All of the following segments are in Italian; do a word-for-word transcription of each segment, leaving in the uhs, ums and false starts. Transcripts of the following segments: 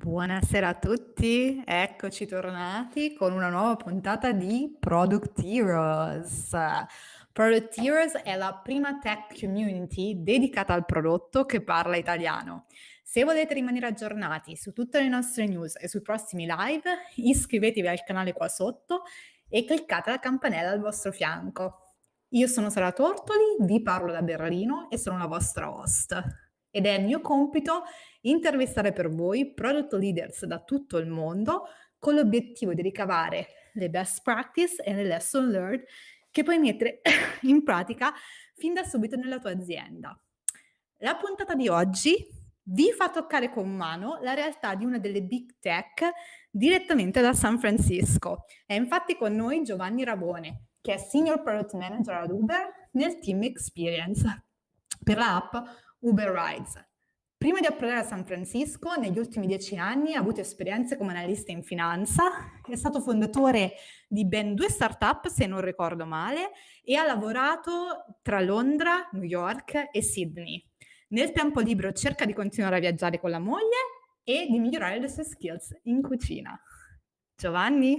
Buonasera a tutti, eccoci tornati con una nuova puntata di Product Heroes. Product Heroes è la prima tech community dedicata al prodotto che parla italiano. Se volete rimanere aggiornati su tutte le nostre news e sui prossimi live, iscrivetevi al canale qua sotto e cliccate la campanella al vostro fianco. Io sono Sara Tortoli, vi parlo da Berlino e sono la vostra host. Ed è il mio compito intervistare per voi product leaders da tutto il mondo con l'obiettivo di ricavare le best practice e le lesson learned che puoi mettere in pratica fin da subito nella tua azienda. La puntata di oggi vi fa toccare con mano la realtà di una delle big tech direttamente da San Francisco. È infatti con noi Giovanni Rabone, che è Senior Product Manager ad Uber nel Team Experience per l'app Uber Rides. Prima di approdare a San Francisco, negli ultimi dieci anni ha avuto esperienze come analista in finanza, è stato fondatore di ben due start-up, se non ricordo male, e ha lavorato tra Londra, New York e Sydney. Nel tempo libero cerca di continuare a viaggiare con la moglie e di migliorare le sue skills in cucina. Giovanni?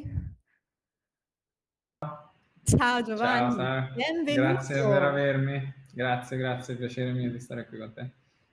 Ciao Ciao Giovanni, Sara, benvenuto. grazie per avermi, grazie, grazie, piacere mio di stare qui con te.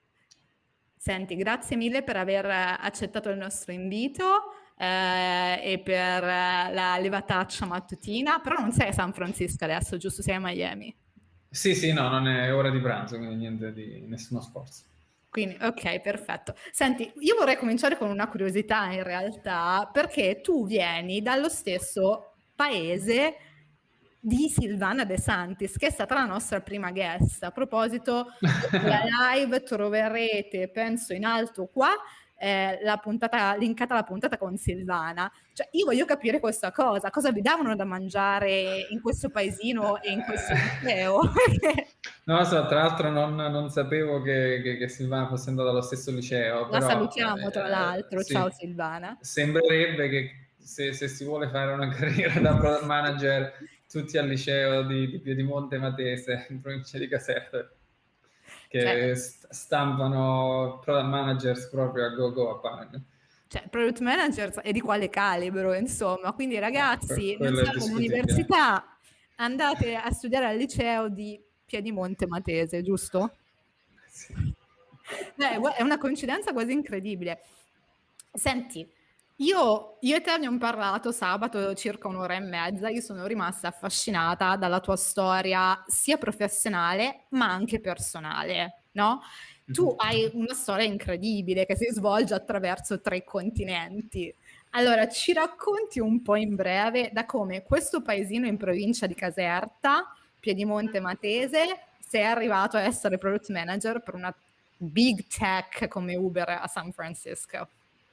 Senti, grazie mille per aver accettato il nostro invito eh, e per la levataccia mattutina, però non sei a San Francisco adesso, giusto? Sei a Miami. Sì, sì, no, non è ora di pranzo, quindi niente di nessuno sforzo. Quindi, ok, perfetto. Senti, io vorrei cominciare con una curiosità in realtà, perché tu vieni dallo stesso paese di Silvana De Santis, che è stata la nostra prima guest. A proposito, dopo la live troverete, penso in alto qua, eh, la puntata, linkata alla puntata con Silvana. Cioè, io voglio capire questa cosa, cosa vi davano da mangiare in questo paesino e in questo liceo? Non lo so, tra l'altro non, non sapevo che, che, che Silvana fosse andata allo stesso liceo, La però salutiamo tra eh, l'altro, ciao sì, Silvana. sembrerebbe che se, se si vuole fare una carriera da product manager tutti al liceo di, di Piedimonte Matese, in provincia di Caserta, Cioè, che st- stampano product managers proprio a go-go a pane. cioè, product manager è di quale calibro, insomma. Quindi, Eh, que- ragazzi, non quello è siamo discutibile. all'università, andate a studiare al liceo di Piedimonte Matese, giusto? Sì. Beh, gua- è una coincidenza quasi incredibile. Senti, io, io e te abbiamo parlato sabato circa un'ora e mezza, io sono rimasta affascinata dalla tua storia sia professionale ma anche personale, no? Tu hai una storia incredibile che si svolge attraverso tre continenti. Allora, ci racconti un po' in breve da come questo paesino in provincia di Caserta, Piedimonte Matese, sei arrivato a essere product manager per una big tech come Uber a San Francisco.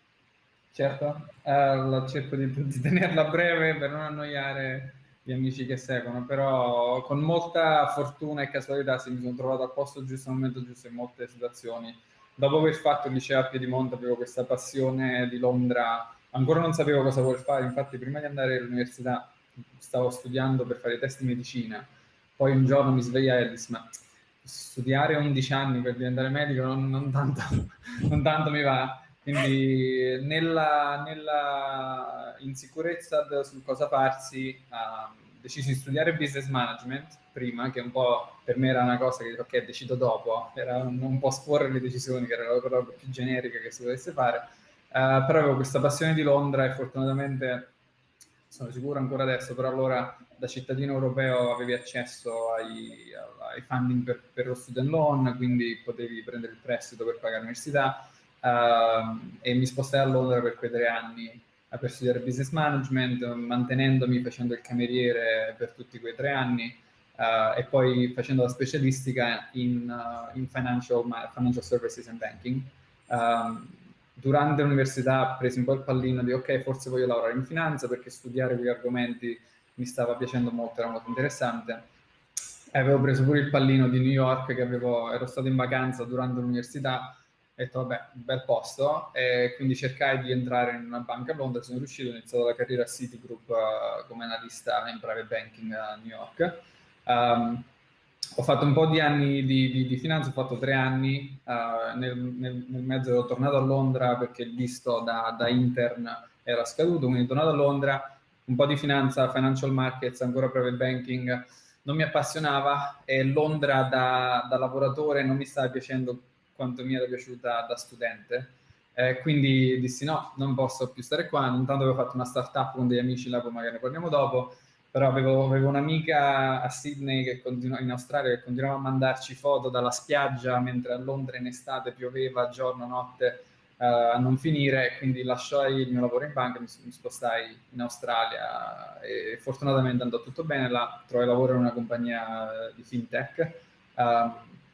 Certo, eh, cerco di, di tenerla breve per non annoiare gli amici che seguono, però con molta fortuna e casualità sì, mi sono trovato al posto giusto, al momento giusto in molte situazioni. Dopo aver fatto il liceo a Piedimonte avevo questa passione di Londra, ancora non sapevo cosa voler fare, infatti prima di andare all'università stavo studiando per fare i test di medicina, poi un giorno mi svegliai e dissi ma studiare undici anni per diventare medico non, non tanto, non tanto mi va. Quindi nella, nella insicurezza sul cosa farsi, ho deciso di studiare business management prima, che un po' per me era una cosa che ok, decido dopo, era un, un po' sporre le decisioni, che era la cosa più generica che si potesse fare. Uh, però avevo questa passione di Londra e fortunatamente sono sicuro ancora adesso, però allora da cittadino europeo avevi accesso ai, ai funding per, per lo student loan, quindi potevi prendere il prestito per pagare l'università. Uh, e mi spostai a Londra per quei tre anni per studiare business management, mantenendomi, facendo il cameriere per tutti quei tre anni uh, e poi facendo la specialistica in, uh, in financial, financial services and banking. Um, durante l'università ho preso un po' il pallino di ok, forse voglio lavorare in finanza perché studiare quegli argomenti mi stava piacendo molto, era molto interessante. E avevo preso pure il pallino di New York, che avevo, ero stato in vacanza durante l'università, ho detto vabbè, un bel posto, e quindi cercai di entrare in una banca a Londra, sono riuscito, ho iniziato la carriera a Citigroup uh, come analista in private banking a New York. Um, ho fatto un po' di anni di, di, di finanza, ho fatto tre anni, uh, nel, nel, nel mezzo ero tornato a Londra perché il visto da, da intern era scaduto, quindi tornato a Londra, un po' di finanza, financial markets, ancora private banking, non mi appassionava e Londra da, da lavoratore non mi stava piacendo quanto mi era piaciuta da studente. Eh, quindi dissi no, non posso più stare qua. Intanto avevo fatto una startup con degli amici là, poi magari ne parliamo dopo, però avevo, avevo un'amica a Sydney, che continu- in Australia, che continuava a mandarci foto dalla spiaggia, mentre a Londra in estate pioveva giorno, notte, uh, a non finire, quindi lasciai il mio lavoro in banca, mi, mi spostai in Australia e fortunatamente andò tutto bene, là trovai lavoro in una compagnia di fintech. Um,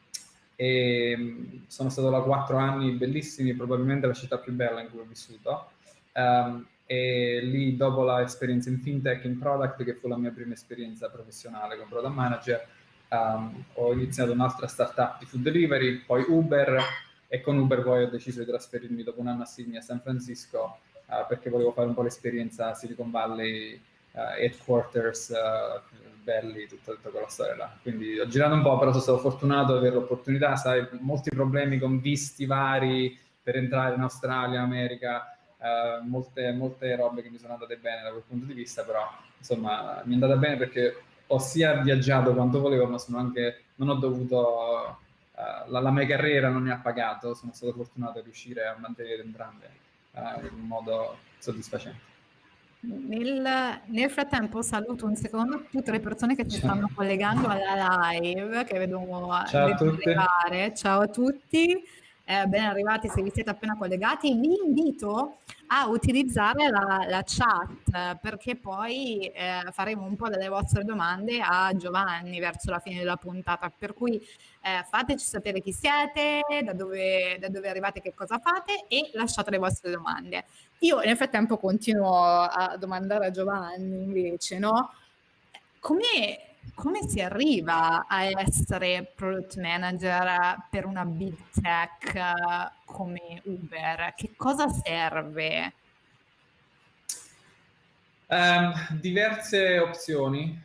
e sono stato là quattro anni bellissimi, probabilmente la città più bella in cui ho vissuto. Um, e lì, dopo l'esperienza in fintech, in product, che fu la mia prima esperienza professionale come product manager, um, ho iniziato un'altra startup di food delivery, poi Uber, e con Uber poi ho deciso di trasferirmi dopo un anno a Sydney, a San Francisco, uh, perché volevo fare un po' l'esperienza Silicon Valley, uh, headquarters, uh, belli, tutta, tutta quella storia là. Quindi ho girato un po', però sono stato fortunato ad avere l'opportunità, sai, molti problemi con visti vari per entrare in Australia, America, uh, molte, molte robe che mi sono andate bene da quel punto di vista, però insomma mi è andata bene perché ho sia viaggiato quanto volevo, ma sono anche, non ho dovuto, uh, la, la mia carriera non mi ha pagato, sono stato fortunato a riuscire a mantenere entrambe uh, in modo soddisfacente. Nel, nel frattempo saluto un secondo tutte le persone che si Ciao, stanno collegando alla live, che vedo, ciao a vedo tutti. arrivare. Ciao a tutti, eh, ben arrivati se vi siete appena collegati. Vi invito a utilizzare la, la chat, perché poi eh, faremo un po' delle vostre domande a Giovanni verso la fine della puntata, per cui eh, fateci sapere chi siete, da dove, da dove arrivate, che cosa fate, e lasciate le vostre domande. Io nel frattempo continuo a domandare a Giovanni invece, no? Come, come si arriva a essere product manager per una big tech eh, come Uber? Che cosa serve? Um, diverse opzioni.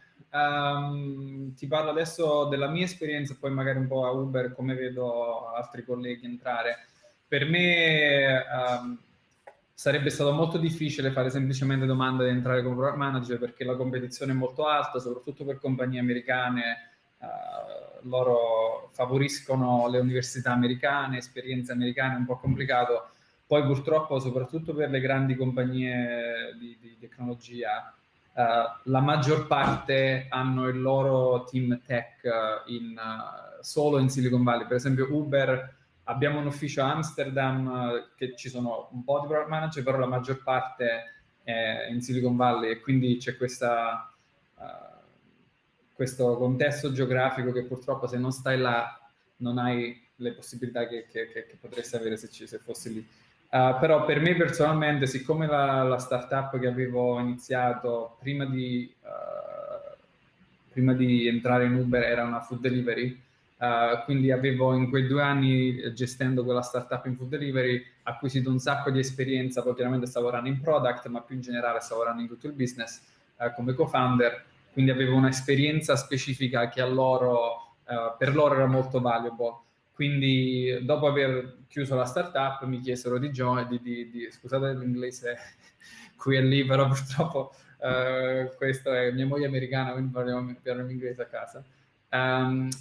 Um, ti parlo adesso della mia esperienza, poi magari un po' a Uber, come vedo altri colleghi entrare. Per me um, sarebbe stato molto difficile fare semplicemente domanda di entrare come product manager, perché la competizione è molto alta, soprattutto per compagnie americane. Uh, loro favoriscono le università americane, esperienze americane, un po' complicato. Poi purtroppo, soprattutto per le grandi compagnie di, di tecnologia, uh, la maggior parte hanno il loro team tech uh, in, uh, solo in Silicon Valley. Per esempio Uber, abbiamo un ufficio a Amsterdam, uh, che ci sono un po' di product manager, però la maggior parte è in Silicon Valley, e quindi c'è questa, uh, questo contesto geografico che purtroppo, se non stai là, non hai le possibilità che, che, che potresti avere se, ci, se fossi lì. Uh, però per me personalmente, siccome la, la startup che avevo iniziato prima di, uh, prima di entrare in Uber era una food delivery, uh, quindi avevo in quei due anni, gestendo quella startup in food delivery, acquisito un sacco di esperienza. Poi chiaramente stavo lavorando in product, ma più in generale stavo lavorando in tutto il business uh, come co-founder, quindi avevo un'esperienza specifica che a loro, uh, per loro era molto valuable. Quindi dopo aver chiuso la startup mi chiesero di join, di, di, di, scusate l'inglese qui e lì, però purtroppo uh, questa è mia moglie americana, quindi parliamo, parliamo inglese a casa. Um,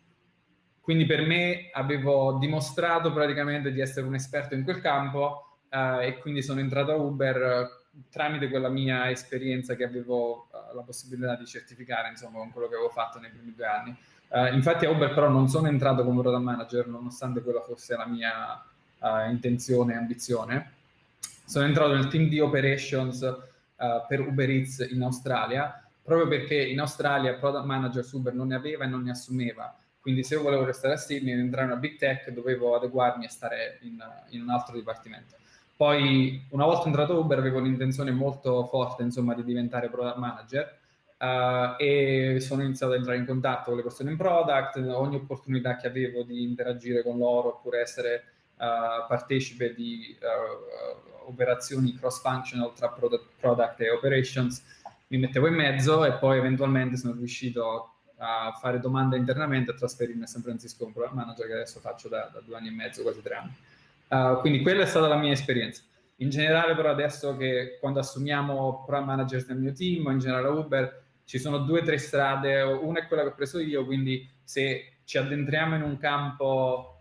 quindi per me avevo dimostrato praticamente di essere un esperto in quel campo, uh, e quindi sono entrato a Uber uh, tramite quella mia esperienza che avevo uh, la possibilità di certificare, insomma, con quello che avevo fatto nei primi due anni. Uh, infatti a Uber però non sono entrato come product manager, nonostante quella fosse la mia uh, intenzione e ambizione. Sono entrato nel team di operations uh, per Uber Eats in Australia, proprio perché in Australia product manager su Uber non ne aveva e non ne assumeva. Quindi se io volevo restare a Sydney ed entrare in una big tech, dovevo adeguarmi e stare in, in un altro dipartimento. Poi, una volta entrato a Uber, avevo un'intenzione molto forte, insomma, di diventare product manager, uh, e sono iniziato ad entrare in contatto con le persone in product, ogni opportunità che avevo di interagire con loro, oppure essere uh, partecipe di uh, operazioni cross-functional tra product, product e operations, mi mettevo in mezzo, e poi eventualmente sono riuscito a fare domande internamente e trasferirmi a San Francisco come product manager, che adesso faccio da, da due anni e mezzo, quasi tre anni. Uh, quindi quella è stata la mia esperienza. In generale però adesso che quando assumiamo product manager nel mio team o in generale Uber, ci sono due o tre strade, una è quella che ho preso io, quindi se ci addentriamo in un campo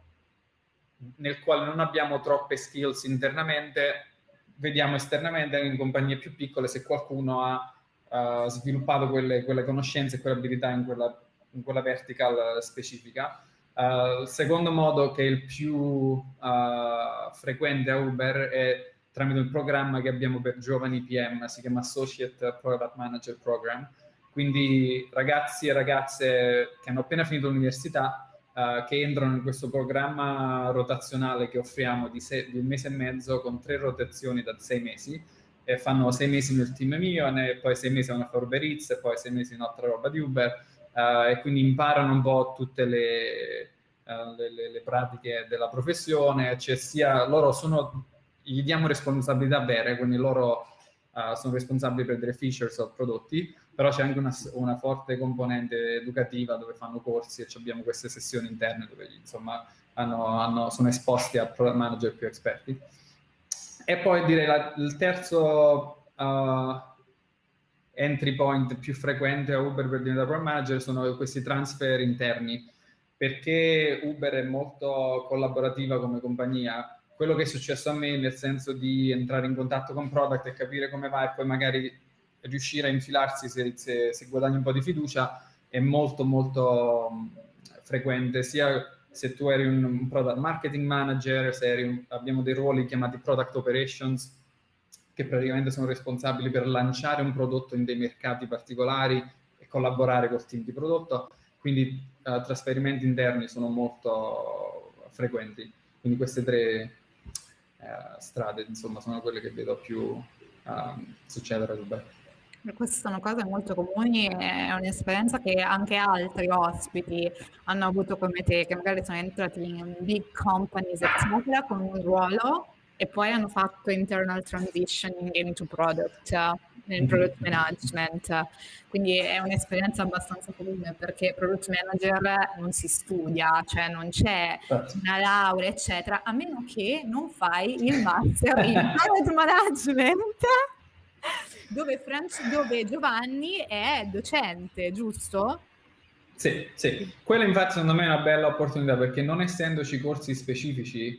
nel quale non abbiamo troppe skills internamente, vediamo esternamente in compagnie più piccole se qualcuno ha uh, sviluppato quelle, quelle conoscenze e quelle abilità in quella, in quella vertical specifica. Uh, il secondo modo, che è il più uh, frequente a Uber, è tramite il programma che abbiamo per giovani P M, si chiama Associate Product Manager Program. Quindi ragazzi e ragazze che hanno appena finito l'università, uh, che entrano in questo programma rotazionale che offriamo di, se- di un mese e mezzo con tre rotazioni da sei mesi, e fanno sei mesi nel team mio, e poi sei mesi vanno a fare Uber Eats, e poi sei mesi in altra roba di Uber, uh, e quindi imparano un po' tutte le, uh, le, le, le pratiche della professione, cioè sia loro sono, gli diamo responsabilità vere, quindi loro Uh, sono responsabili per delle features o prodotti, però c'è anche una, una forte componente educativa dove fanno corsi e abbiamo queste sessioni interne dove insomma hanno, hanno, sono esposti a product manager più esperti. E poi direi la, il terzo uh, entry point più frequente a Uber per diventare product manager sono questi transfer interni, perché Uber è molto collaborativa come compagnia. Quello che è successo a me, nel senso di entrare in contatto con product e capire come va e poi magari riuscire a infilarsi se, se, se guadagni un po' di fiducia, è molto molto um, frequente, sia se tu eri un, un product marketing manager, se eri un, abbiamo dei ruoli chiamati product operations, che praticamente sono responsabili per lanciare un prodotto in dei mercati particolari e collaborare col team di prodotto, quindi uh, trasferimenti interni sono molto frequenti. Quindi queste tre Uh, strade, insomma, sono quelle che vedo più uh, succedere a Dubai. Queste sono cose molto comuni, è un'esperienza che anche altri ospiti hanno avuto come te, che magari sono entrati in big companies, eccetera, con un ruolo e poi hanno fatto internal transitioning into product, nel product management. Quindi è un'esperienza abbastanza comune, perché product manager non si studia, cioè non c'è una laurea, eccetera, a meno che non fai il master in product management, dove, Franci, dove Giovanni è docente, giusto? Sì, sì. Quella infatti secondo me è una bella opportunità, perché non essendoci corsi specifici,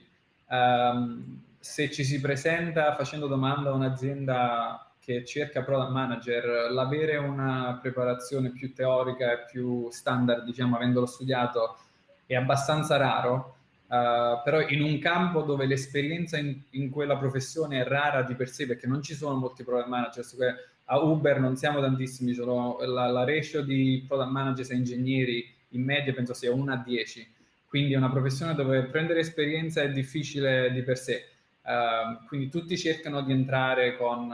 um, se ci si presenta facendo domanda a un'azienda che cerca product manager, l'avere una preparazione più teorica e più standard, diciamo, avendolo studiato, è abbastanza raro. Uh, però in un campo dove l'esperienza in, in quella professione è rara di per sé, perché non ci sono molti product manager, a Uber non siamo tantissimi, sono, la, la ratio di product managers e ingegneri in media penso sia uno a dieci, quindi è una professione dove prendere esperienza è difficile di per sé, uh, quindi tutti cercano di entrare con,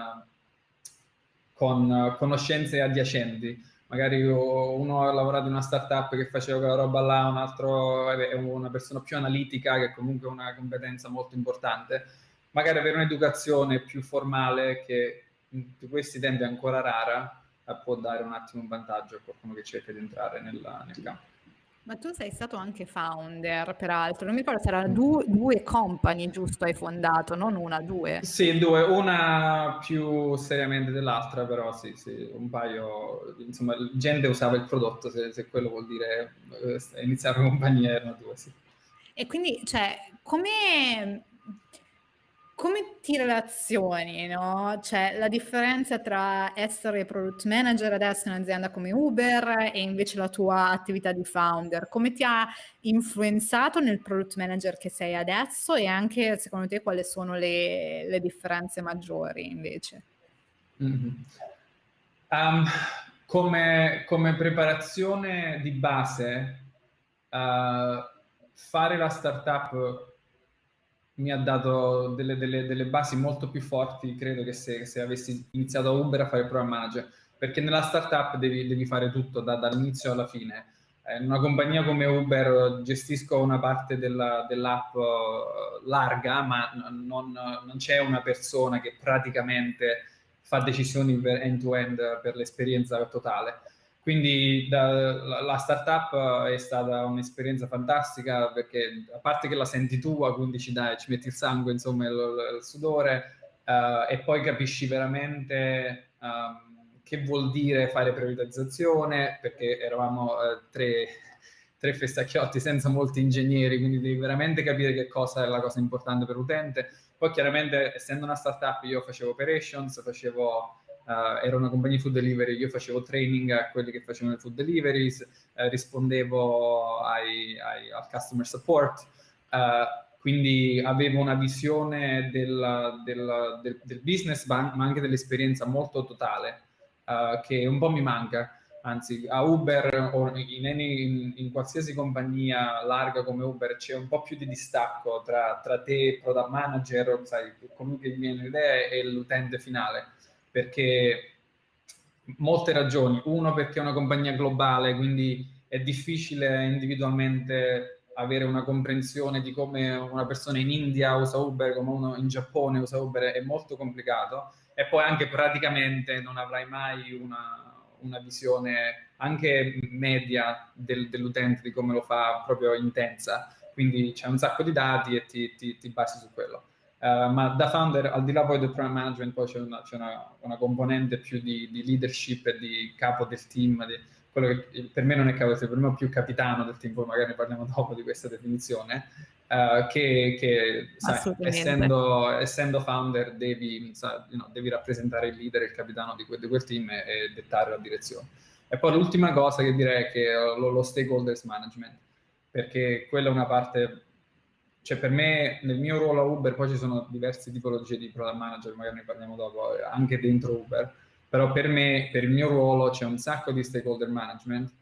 con conoscenze adiacenti. Magari uno ha lavorato in una startup che faceva quella roba là, un altro è una persona più analitica che comunque ha una competenza molto importante. Magari avere un'educazione più formale, che in questi tempi è ancora rara, può dare un attimo un vantaggio a qualcuno che cerca di entrare nella, nel campo. Ma tu sei stato anche founder, peraltro. Non mi ricordo se erano due, due company, giusto, hai fondato, non una, due. Sì, due, una più seriamente dell'altra, però sì, sì, un paio, insomma, gente usava il prodotto, se, se quello vuol dire eh, iniziare una compagnia, erano due, sì. E quindi, cioè, come... Come ti relazioni, no? Cioè, la differenza tra essere product manager adesso in un'azienda come Uber e invece la tua attività di founder, come ti ha influenzato nel product manager che sei adesso, e anche secondo te quali sono le, le differenze maggiori invece? Mm-hmm. Um, come, come preparazione di base, uh, fare la startup mi ha dato delle, delle, delle basi molto più forti, credo, che se, se avessi iniziato a Uber a fare il program manager, perché nella startup devi, devi fare tutto da, dall'inizio alla fine. Eh, in una compagnia come Uber gestisco una parte della, dell'app uh, larga, ma non, non c'è una persona che praticamente fa decisioni per end-to-end per l'esperienza totale. Quindi da, la, la startup è stata un'esperienza fantastica perché a parte che la senti tua, quindi ci dai, ci metti il sangue, insomma, il, il sudore, uh, e poi capisci veramente um, che vuol dire fare prioritizzazione, perché eravamo uh, tre, tre festacchiotti senza molti ingegneri, quindi devi veramente capire che cosa è la cosa importante per l'utente. Poi chiaramente, essendo una startup, io facevo operations, facevo... Uh, era una compagnia di food delivery, io facevo training a quelli che facevano le food deliveries, uh, rispondevo ai, ai, al customer support, uh, quindi avevo una visione del, del, del, del business, ma anche dell'esperienza molto totale, uh, che un po' mi manca. Anzi, a Uber o in, in, in qualsiasi compagnia larga come Uber c'è un po' più di distacco tra, tra te, product manager, sai, colui che viene l'idea, e l'utente finale. Perché molte ragioni. Uno, perché è una compagnia globale, quindi è difficile individualmente avere una comprensione di come una persona in India usa Uber, come uno in Giappone usa Uber, è molto complicato. E poi anche praticamente non avrai mai una, una visione anche media del, dell'utente, di come lo fa proprio intensa. Quindi c'è un sacco di dati e ti, ti, ti basi su quello. Uh, ma da founder, al di là poi del product management, poi c'è una, c'è una, una componente più di, di leadership e di capo del team, di quello che per me non è capo, per me è più capitano del team, poi magari ne parliamo dopo di questa definizione, uh, che, che sai, essendo, essendo founder devi, sai, you know, devi rappresentare il leader, il capitano di quel, di quel team e, e dettare la direzione. E poi l'ultima cosa che direi è che lo, lo stakeholders management, perché quella è una parte... Cioè per me, nel mio ruolo a Uber, poi ci sono diverse tipologie di product manager, magari ne parliamo dopo, anche dentro Uber, però per me, per il mio ruolo, c'è un sacco di stakeholder management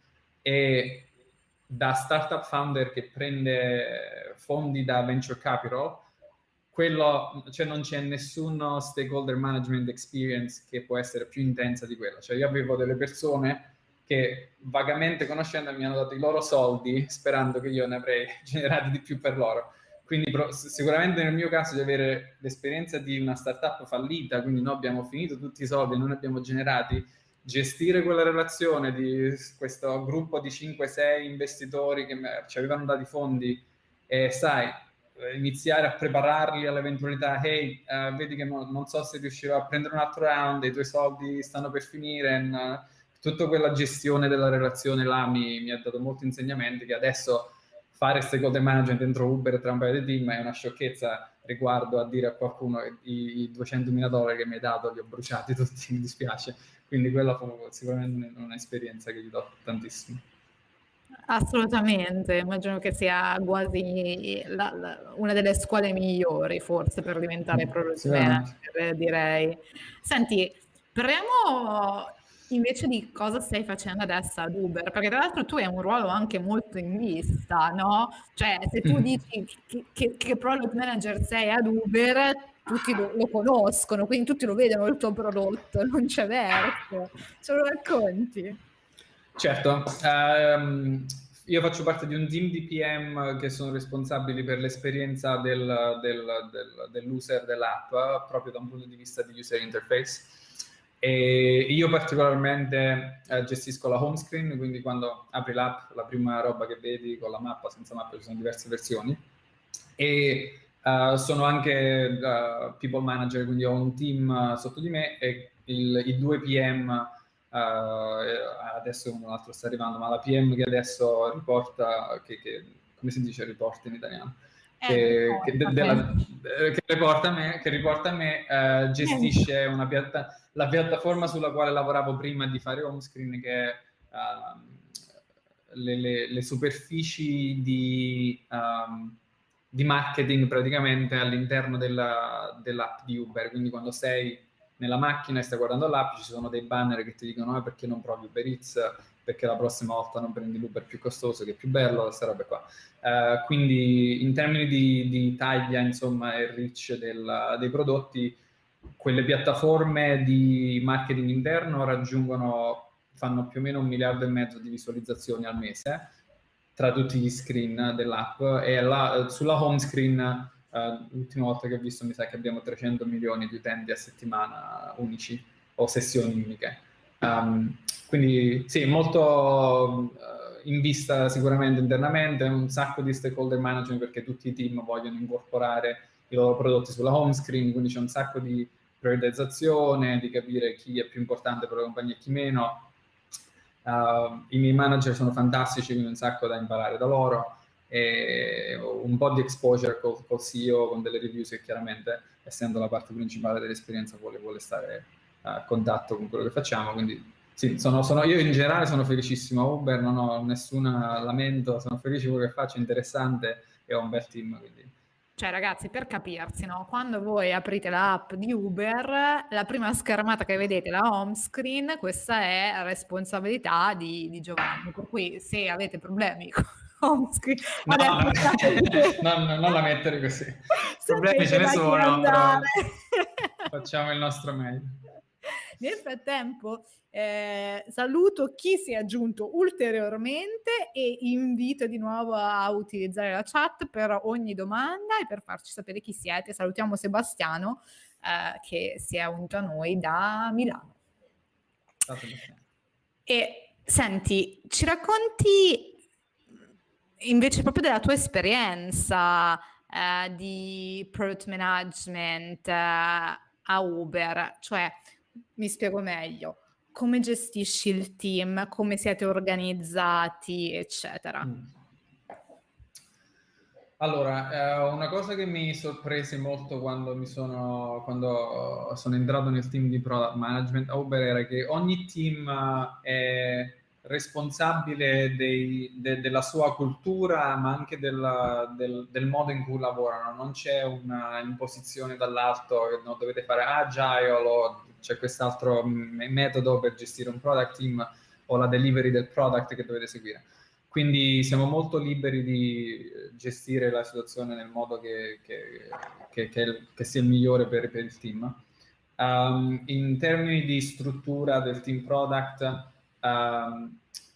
e da startup founder che prende fondi da venture capital, quello, cioè non c'è nessuno stakeholder management experience che può essere più intensa di quella. Cioè io avevo delle persone che vagamente conoscendomi mi hanno dato i loro soldi sperando che io ne avrei generati di più per loro. Quindi sicuramente nel mio caso di avere l'esperienza di una startup fallita, quindi noi abbiamo finito tutti i soldi e non ne abbiamo generati, gestire quella relazione di questo gruppo di cinque sei investitori che ci avevano dato i fondi e sai, iniziare a prepararli all'eventualità, hey, uh, vedi che no, non so se riuscirò a prendere un altro round, i tuoi soldi stanno per finire, uh, tutta quella gestione della relazione là mi, mi ha dato molti insegnamenti che adesso fare stakeholder management dentro Uber tra un paio di team è una sciocchezza riguardo a dire a qualcuno che i duecentomila dollari che mi hai dato li ho bruciati tutti, mi dispiace. Quindi quella fu sicuramente un'esperienza che gli do tantissimo. Assolutamente, immagino che sia quasi la, la, una delle scuole migliori forse per diventare product manager, direi. Senti, parliamo invece di cosa stai facendo adesso ad Uber, perché tra l'altro tu hai un ruolo anche molto in vista, no? Cioè, se tu dici che, che, che product manager sei ad Uber, tutti lo, lo conoscono, quindi tutti lo vedono il tuo prodotto, non c'è verso. Ce lo racconti? Certo, um, io faccio parte di un team di P M che sono responsabili per l'esperienza del, del, del, dell'user dell'app, proprio da un punto di vista di user interface. E io particolarmente eh, gestisco la home screen, quindi quando apri l'app, la prima roba che vedi con la mappa, senza mappa, ci sono diverse versioni. E uh, sono anche uh, people manager, quindi ho un team uh, sotto di me e il, i due P M. Uh, adesso un altro sta arrivando, ma la P M che adesso riporta, che, che come si dice riporta in italiano? Che, eh, che, de, della, che riporta a me, che riporta a me uh, gestisce una piatta, la piattaforma sulla quale lavoravo prima di fare home screen, che è uh, le, le, le superfici di, um, di marketing praticamente all'interno della, dell'app di Uber. Quindi quando sei nella macchina e stai guardando l'app ci sono dei banner che ti dicono ah, perché non provi Uber Eats, perché la prossima volta non prendi l'Uber più costoso che è più bello, queste robe qua. Uh, quindi in termini di, di taglia insomma e reach del, dei prodotti, quelle piattaforme di marketing interno raggiungono, fanno più o meno un miliardo e mezzo di visualizzazioni al mese tra tutti gli screen dell'app e la, sulla home screen Uh, l'ultima volta che ho visto mi sa che abbiamo trecento milioni di utenti a settimana unici o sessioni uniche. Um, quindi sì, molto uh, in vista sicuramente internamente, un sacco di stakeholder management perché tutti i team vogliono incorporare i loro prodotti sulla home screen, quindi c'è un sacco di prioritizzazione, di capire chi è più importante per la compagnia e chi meno. Uh, I miei manager sono fantastici, quindi un sacco da imparare da loro, e un po' di exposure col, col C E O, con delle reviews che chiaramente, essendo la parte principale dell'esperienza, vuole, vuole stare a contatto con quello che facciamo. Quindi sì, sono, sono, io in generale sono felicissimo a Uber, non ho nessun lamento, sono felice di quello che faccio, è interessante e ho un bel team, quindi... Cioè, ragazzi, per capirsi, no? Quando voi aprite l'app di Uber, la prima schermata che vedete, la home screen, questa è responsabilità di, di Giovanni. Per cui se avete problemi con la home screen, no, adesso no, no, non la mettere così. Problemi ce sapete ne da chi sono, andare. però facciamo il nostro meglio. Nel frattempo eh, saluto chi si è aggiunto ulteriormente e invito di nuovo a utilizzare la chat per ogni domanda e per farci sapere chi siete. Salutiamo Sebastiano eh, che si è unito a noi da Milano. Ciao Sebastiano. E senti, ci racconti invece proprio della tua esperienza eh, di product management eh, a Uber, cioè mi spiego meglio, come gestisci il team, come siete organizzati, eccetera. Mm. Allora, eh, una cosa che mi sorprese molto quando mi sono, quando sono entrato nel team di product management a Uber era che ogni team è responsabile dei, de, della sua cultura, ma anche del, del, del modo in cui lavorano. Non c'è una imposizione dall'alto che no, dovete fare agile o c'è quest'altro metodo per gestire un product team o la delivery del product che dovete seguire. Quindi siamo molto liberi di gestire la situazione nel modo che, che, che, che, che sia il migliore per, per il team. Um, in termini di struttura del team product, um,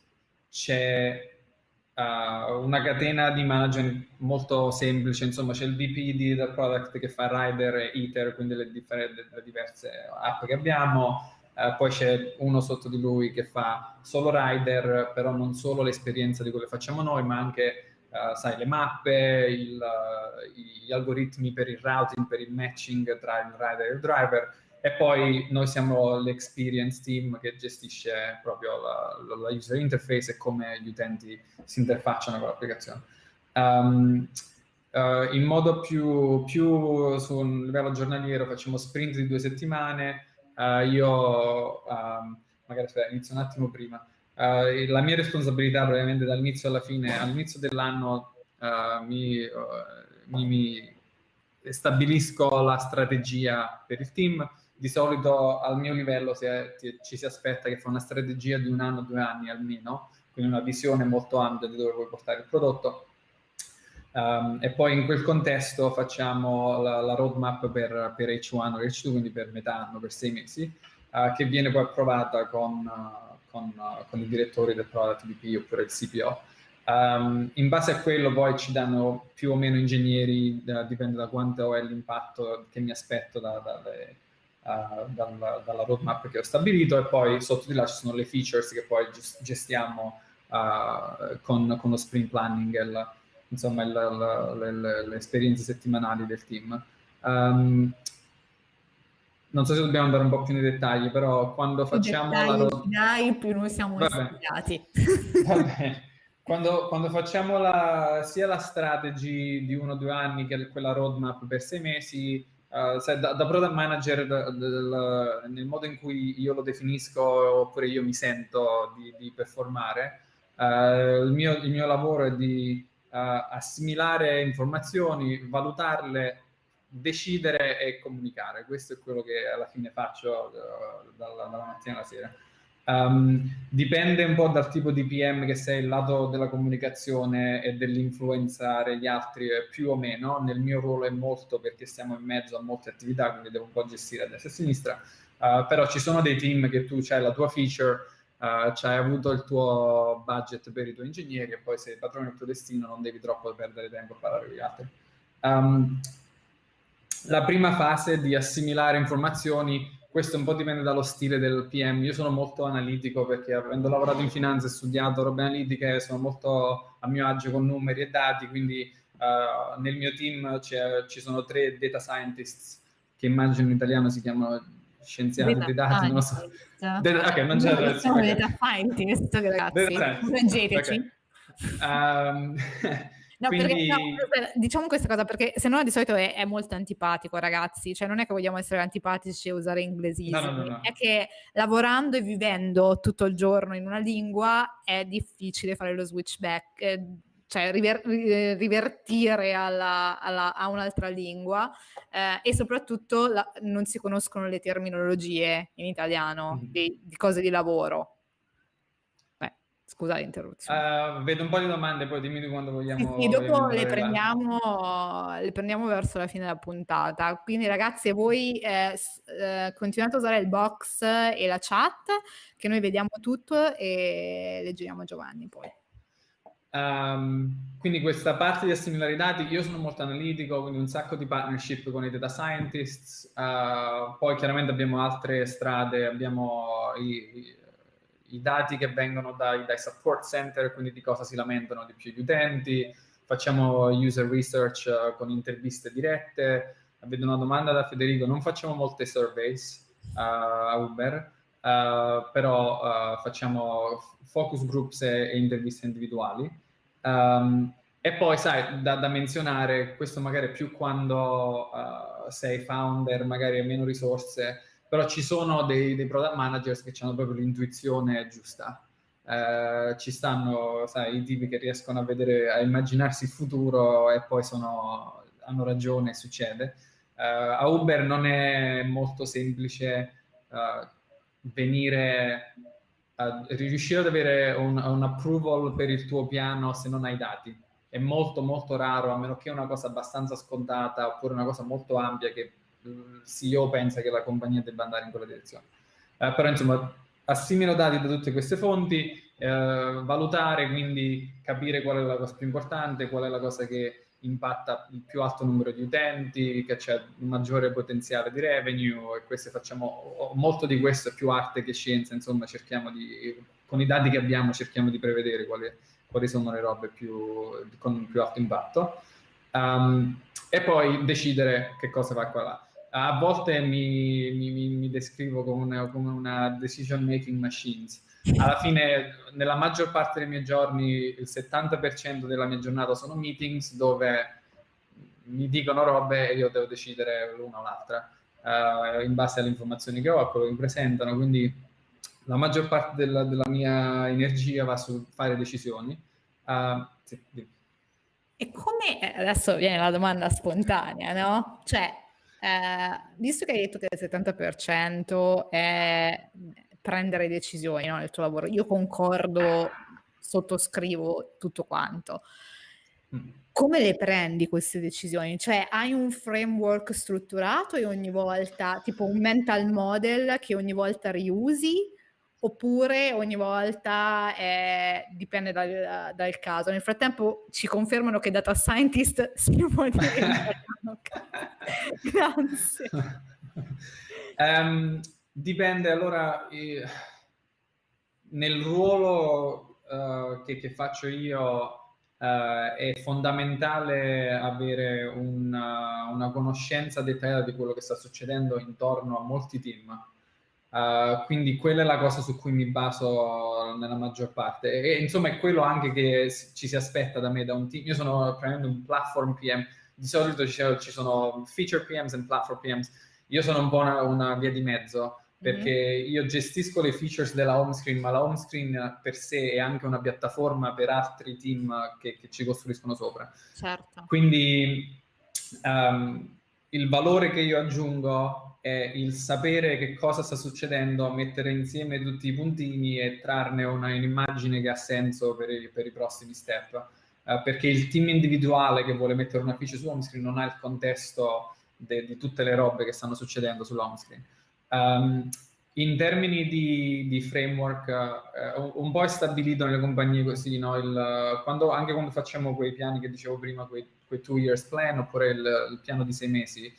c'è uh, una catena di management molto semplice, insomma c'è il V P di, del product che fa rider e eater, quindi le, differ- le diverse app che abbiamo. Uh, poi c'è uno sotto di lui che fa solo rider, però non solo l'esperienza di quello che facciamo noi, ma anche uh, sai, le mappe, il, uh, gli algoritmi per il routing, per il matching tra il rider e il driver. E poi noi siamo l'experience team che gestisce proprio la, la user interface e come gli utenti si interfacciano con l'applicazione. Um, uh, in modo più, più su un livello giornaliero facciamo sprint di due settimane. Uh, io, um, magari aspetta, inizio un attimo prima. Uh, la mia responsabilità praticamente dall'inizio alla fine, all'inizio dell'anno uh, mi, uh, mi, mi stabilisco la strategia per il team. Di solito al mio livello si è, ci si aspetta che fa una strategia di un anno, due anni almeno, quindi una visione molto ampia di dove vuoi portare il prodotto. Um, e poi in quel contesto facciamo la, la roadmap per, per H uno e H due, quindi per metà anno, per sei mesi, uh, che viene poi approvata con, uh, con, uh, con i direttori del product V P oppure il C P O. Um, in base a quello poi ci danno più o meno ingegneri, uh, dipende da quanto è l'impatto che mi aspetto da, dalle, uh, dalla, dalla roadmap che ho stabilito, e poi sotto di là ci sono le features che poi gestiamo uh, con, con lo sprint planning e la, insomma il, la, le, le, le esperienze settimanali del team. Um, non so se dobbiamo andare un po' più nei dettagli, però quando Più facciamo dettagli la road... dai, più noi siamo Vabbè. studiati. Va bene. Quando, quando facciamo la, sia la strategy di uno o due anni che quella roadmap per sei mesi, uh, sai, da, da product manager, da, da, nel modo in cui io lo definisco oppure io mi sento di, di performare, uh, il, mio, il mio lavoro è di uh, assimilare informazioni, valutarle, decidere e comunicare. Questo è quello che alla fine faccio uh, dalla, dalla mattina alla sera. Um, dipende un po' dal tipo di P M che sei, il lato della comunicazione e dell'influenzare gli altri più o meno. Nel mio ruolo è molto, perché stiamo in mezzo a molte attività, quindi devo un po' gestire a destra e a sinistra, uh, però ci sono dei team che tu c'hai la tua feature, uh, c'hai avuto il tuo budget per i tuoi ingegneri e poi sei padrone del tuo destino, non devi troppo perdere tempo a parlare con gli altri. Um, la prima fase di assimilare informazioni questo un po' dipende dallo stile del P M. Io sono molto analitico perché avendo lavorato in finanza e studiato robe analitiche sono molto a mio agio con numeri e dati, quindi uh, nel mio team ci sono tre data scientists che immagino in italiano si chiamano scienziati dei dati, non lo so. Data, ok, non c'è noi siamo okay. data scientist, ragazzi, leggeteci. Okay. Um, No, quindi... perché, no, diciamo questa cosa perché se no di solito è, è molto antipatico, ragazzi, cioè non è che vogliamo essere antipatici e usare inglesismi, no, no, no, no. è che lavorando e vivendo tutto il giorno in una lingua è difficile fare lo switch back, eh, cioè river- rivertire alla, alla, a un'altra lingua, eh, e soprattutto la, non si conoscono le terminologie in italiano mm-hmm. di, di cose di lavoro. Scusa l'interruzione. Uh, vedo un po' di domande, poi dimmi tu quando vogliamo. Sì, sì, dopo le prendiamo, le prendiamo verso la fine della puntata. Quindi ragazzi, voi eh, eh, continuate a usare il box e la chat, che noi vediamo tutto e leggeriamo Giovanni poi. Um, quindi questa parte di assimilare i dati, io sono molto analitico, quindi un sacco di partnership con i data scientists, uh, poi chiaramente abbiamo altre strade, abbiamo i, i i dati che vengono dai, dai support center, quindi di cosa si lamentano di più gli utenti, facciamo user research uh, con interviste dirette. Vedo una domanda da Federico, non facciamo molte surveys uh, a Uber, uh, però uh, facciamo focus groups e, e interviste individuali. Um, e poi, sai, da, da menzionare, questo magari più quando uh, sei founder, magari hai meno risorse, però ci sono dei, dei product managers che hanno proprio l'intuizione giusta. Eh, ci stanno, sai, i tipi che riescono a vedere, a immaginarsi il futuro e poi sono, hanno ragione e succede. Eh, a Uber non è molto semplice uh, venire a riuscire ad avere un, un approval per il tuo piano se non hai dati. È molto molto raro, a meno che è una cosa abbastanza scontata oppure una cosa molto ampia che il C E O pensa che la compagnia debba andare in quella direzione. Eh, però insomma assimilo dati da tutte queste fonti, eh, valutare, quindi capire qual è la cosa più importante, qual è la cosa che impatta il più alto numero di utenti, che c'è un maggiore potenziale di revenue, e queste facciamo, molto di questo è più arte che scienza, insomma cerchiamo di, con i dati che abbiamo cerchiamo di prevedere quali, quali sono le robe più, con più alto impatto, um, e poi decidere che cosa va qua là. A volte mi, mi, mi descrivo come una, come una decision making machine. Alla fine, nella maggior parte dei miei giorni, il settanta per cento della mia giornata sono meetings dove mi dicono robe e io devo decidere l'una o l'altra, uh, in base alle informazioni che ho, a quello che mi presentano. Quindi la maggior parte della, della mia energia va su fare decisioni. Uh, sì, e come, adesso viene la domanda spontanea, no? Cioè, Eh, visto che hai detto che il settanta per cento è prendere decisioni, no, nel tuo lavoro, io concordo, sottoscrivo tutto quanto. Come le prendi queste decisioni? Cioè, hai un framework strutturato e ogni volta, tipo un mental model che ogni volta riusi? Oppure ogni volta è, dipende dal, dal caso. Nel frattempo ci confermano che data scientist si può dire. Grazie. Um, dipende, allora, eh, nel ruolo uh, che, che faccio io uh, è fondamentale avere una, una conoscenza dettagliata di quello che sta succedendo intorno a molti team. Uh, quindi quella è la cosa su cui mi baso nella maggior parte e, e insomma è quello anche che ci si aspetta da me, da un team. Io sono prendendo un platform P M, di solito ci, ci sono feature P Ms e platform P Ms, io sono un po' una, una via di mezzo perché mm-hmm. io gestisco le features della home screen, ma la home screen per sé è anche una piattaforma per altri team che, che ci costruiscono sopra. Certo. Quindi um, il valore che io aggiungo è il sapere che cosa sta succedendo, mettere insieme tutti i puntini e trarne una, un'immagine che ha senso per i, per i prossimi step. Uh, perché il team individuale che vuole mettere una feature su home screen non ha il contesto de, di tutte le robe che stanno succedendo sulla home screen. Um, in termini di, di framework, uh, un, un po' è stabilito nelle compagnie così, no? il, quando, anche quando facciamo quei piani che dicevo prima, quei, quei two years plan oppure il, il piano di sei mesi,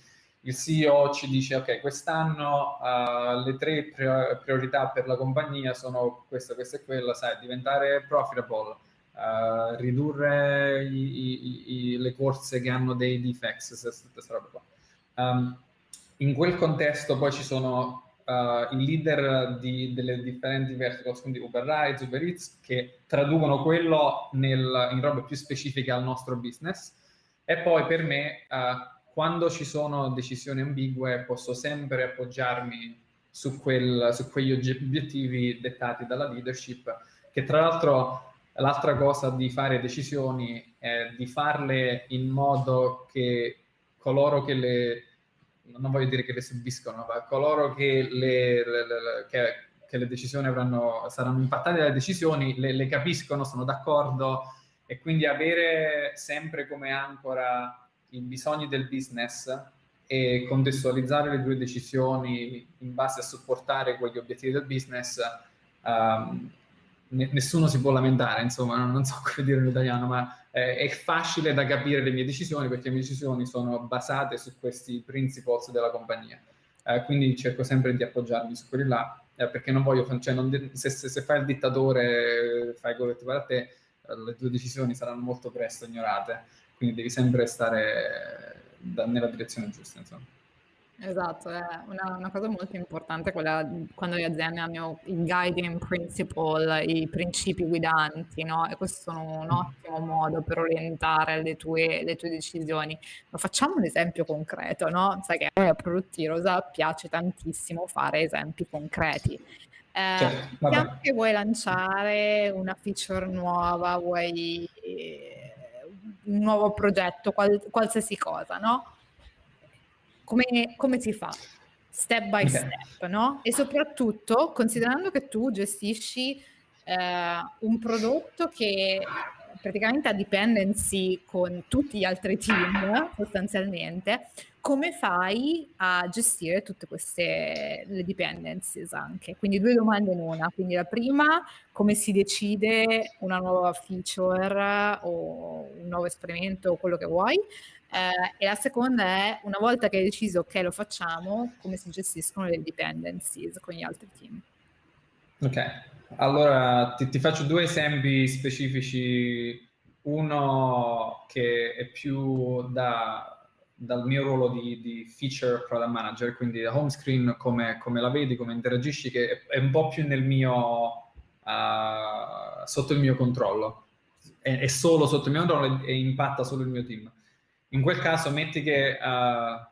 il C E O ci dice ok, quest'anno uh, le tre priorità per la compagnia sono questa, questa e quella, sai, diventare profitable, uh, ridurre i, i, i, le corse che hanno dei defects, questa roba qua. Um, in quel contesto poi ci sono Uh, i leader di, delle differenti verticals, quindi Uber Rides, Uber Eats, che traducono quello nel, in robe più specifiche al nostro business. E poi per me, uh, quando ci sono decisioni ambigue, posso sempre appoggiarmi su, quel, su quegli obiettivi dettati dalla leadership, che tra l'altro l'altra cosa di fare decisioni è di farle in modo che coloro che le non voglio dire che le subiscono, ma coloro che le, le, le, che, che le decisioni avranno, saranno impattate dalle decisioni, le, le capiscono, sono d'accordo, e quindi avere sempre come ancora i bisogni del business e contestualizzare le tue decisioni in base a supportare quegli obiettivi del business, um, nessuno si può lamentare, insomma, non, non so come dire in italiano, ma eh, è facile da capire le mie decisioni, perché le mie decisioni sono basate su questi principles della compagnia. Eh, quindi cerco sempre di appoggiarmi su quelli là, eh, perché non voglio, cioè non, se, se, se fai il dittatore, fai quello che ti pare a te, eh, le tue decisioni saranno molto presto ignorate, quindi devi sempre stare da, nella direzione giusta, insomma. Esatto, è una, una cosa molto importante quella quando le aziende hanno i guiding principle, i principi guidanti, no? E questo sono un ottimo modo per orientare le tue, le tue decisioni. Ma facciamo un esempio concreto, no? Sai che a Product Heroes piace tantissimo fare esempi concreti. Eh, certo, diciamo che vuoi lanciare una feature nuova, vuoi eh, un nuovo progetto, qual, qualsiasi cosa, no? Come, come si fa? Step by okay. step, no? E soprattutto considerando che tu gestisci eh, un prodotto che praticamente ha dependency con tutti gli altri team, sostanzialmente, come fai a gestire tutte queste le dependencies anche? Quindi due domande in una. Quindi la prima, come si decide una nuova feature o un nuovo esperimento o quello che vuoi? Eh, e la seconda è, una volta che hai deciso che lo facciamo, come si gestiscono le dependencies con gli altri team? Ok, allora ti, ti faccio due esempi specifici, uno che è più da, dal mio ruolo di, di feature product manager, quindi da home screen, come, come la vedi, come interagisci, che è, è un po' più nel mio, uh, sotto il mio controllo, è, è solo sotto il mio controllo e, e impatta solo il mio team. In quel caso metti che uh,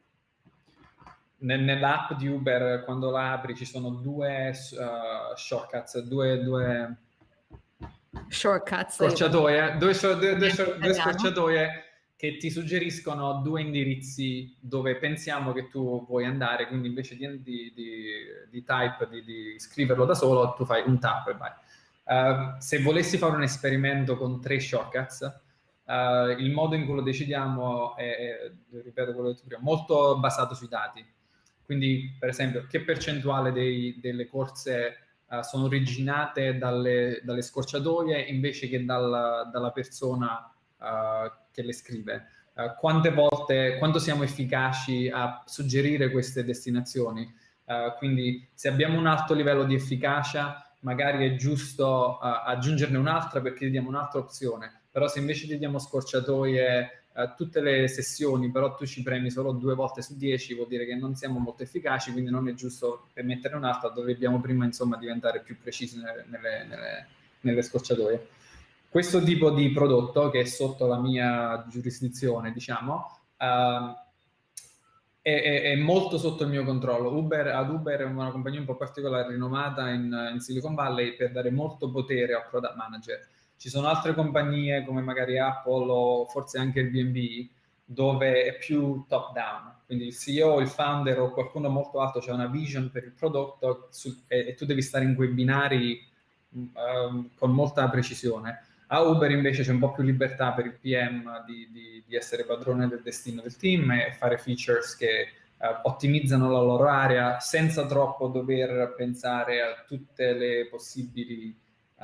nel, nell'app di Uber, quando la apri, ci sono due uh, shortcuts, due, due shortcuts, scorciatoie, due, due, due, due scorciatoie che ti suggeriscono due indirizzi dove pensiamo che tu vuoi andare, quindi invece di, di, di, di type, di, di scriverlo da solo, tu fai un tap e vai. Uh, se volessi fare un esperimento con tre shortcuts, Uh, il modo in cui lo decidiamo è, è, ripeto quello che ho detto prima, molto basato sui dati. Quindi, per esempio, che percentuale dei, delle corse uh, sono originate dalle, dalle scorciatoie invece che dal, dalla persona uh, che le scrive? Uh, quante volte, quanto siamo efficaci a suggerire queste destinazioni? Uh, quindi, se abbiamo un alto livello di efficacia, magari è giusto uh, aggiungerne un'altra perché gli diamo un'altra opzione. Però se invece ti diamo scorciatoie uh, tutte le sessioni, però tu ci premi solo due volte su dieci, vuol dire che non siamo molto efficaci, quindi non è giusto per mettere un'altra, dobbiamo prima insomma diventare più precisi nelle, nelle, nelle, nelle scorciatoie. Questo tipo di prodotto, che è sotto la mia giurisdizione, diciamo, uh, è, è, è molto sotto il mio controllo. Uber, ad Uber è una compagnia un po' particolare, rinomata in, in Silicon Valley per dare molto potere al product manager. Ci sono altre compagnie come magari Apple o forse anche il Airbnb dove è più top down, quindi il C E O, il founder o qualcuno molto alto c'è una vision per il prodotto su, e, e tu devi stare in quei binari um, con molta precisione. A Uber invece c'è un po' più libertà per il P M di, di, di essere padrone del destino del team e fare features che uh, ottimizzano la loro area senza troppo dover pensare a tutte le possibili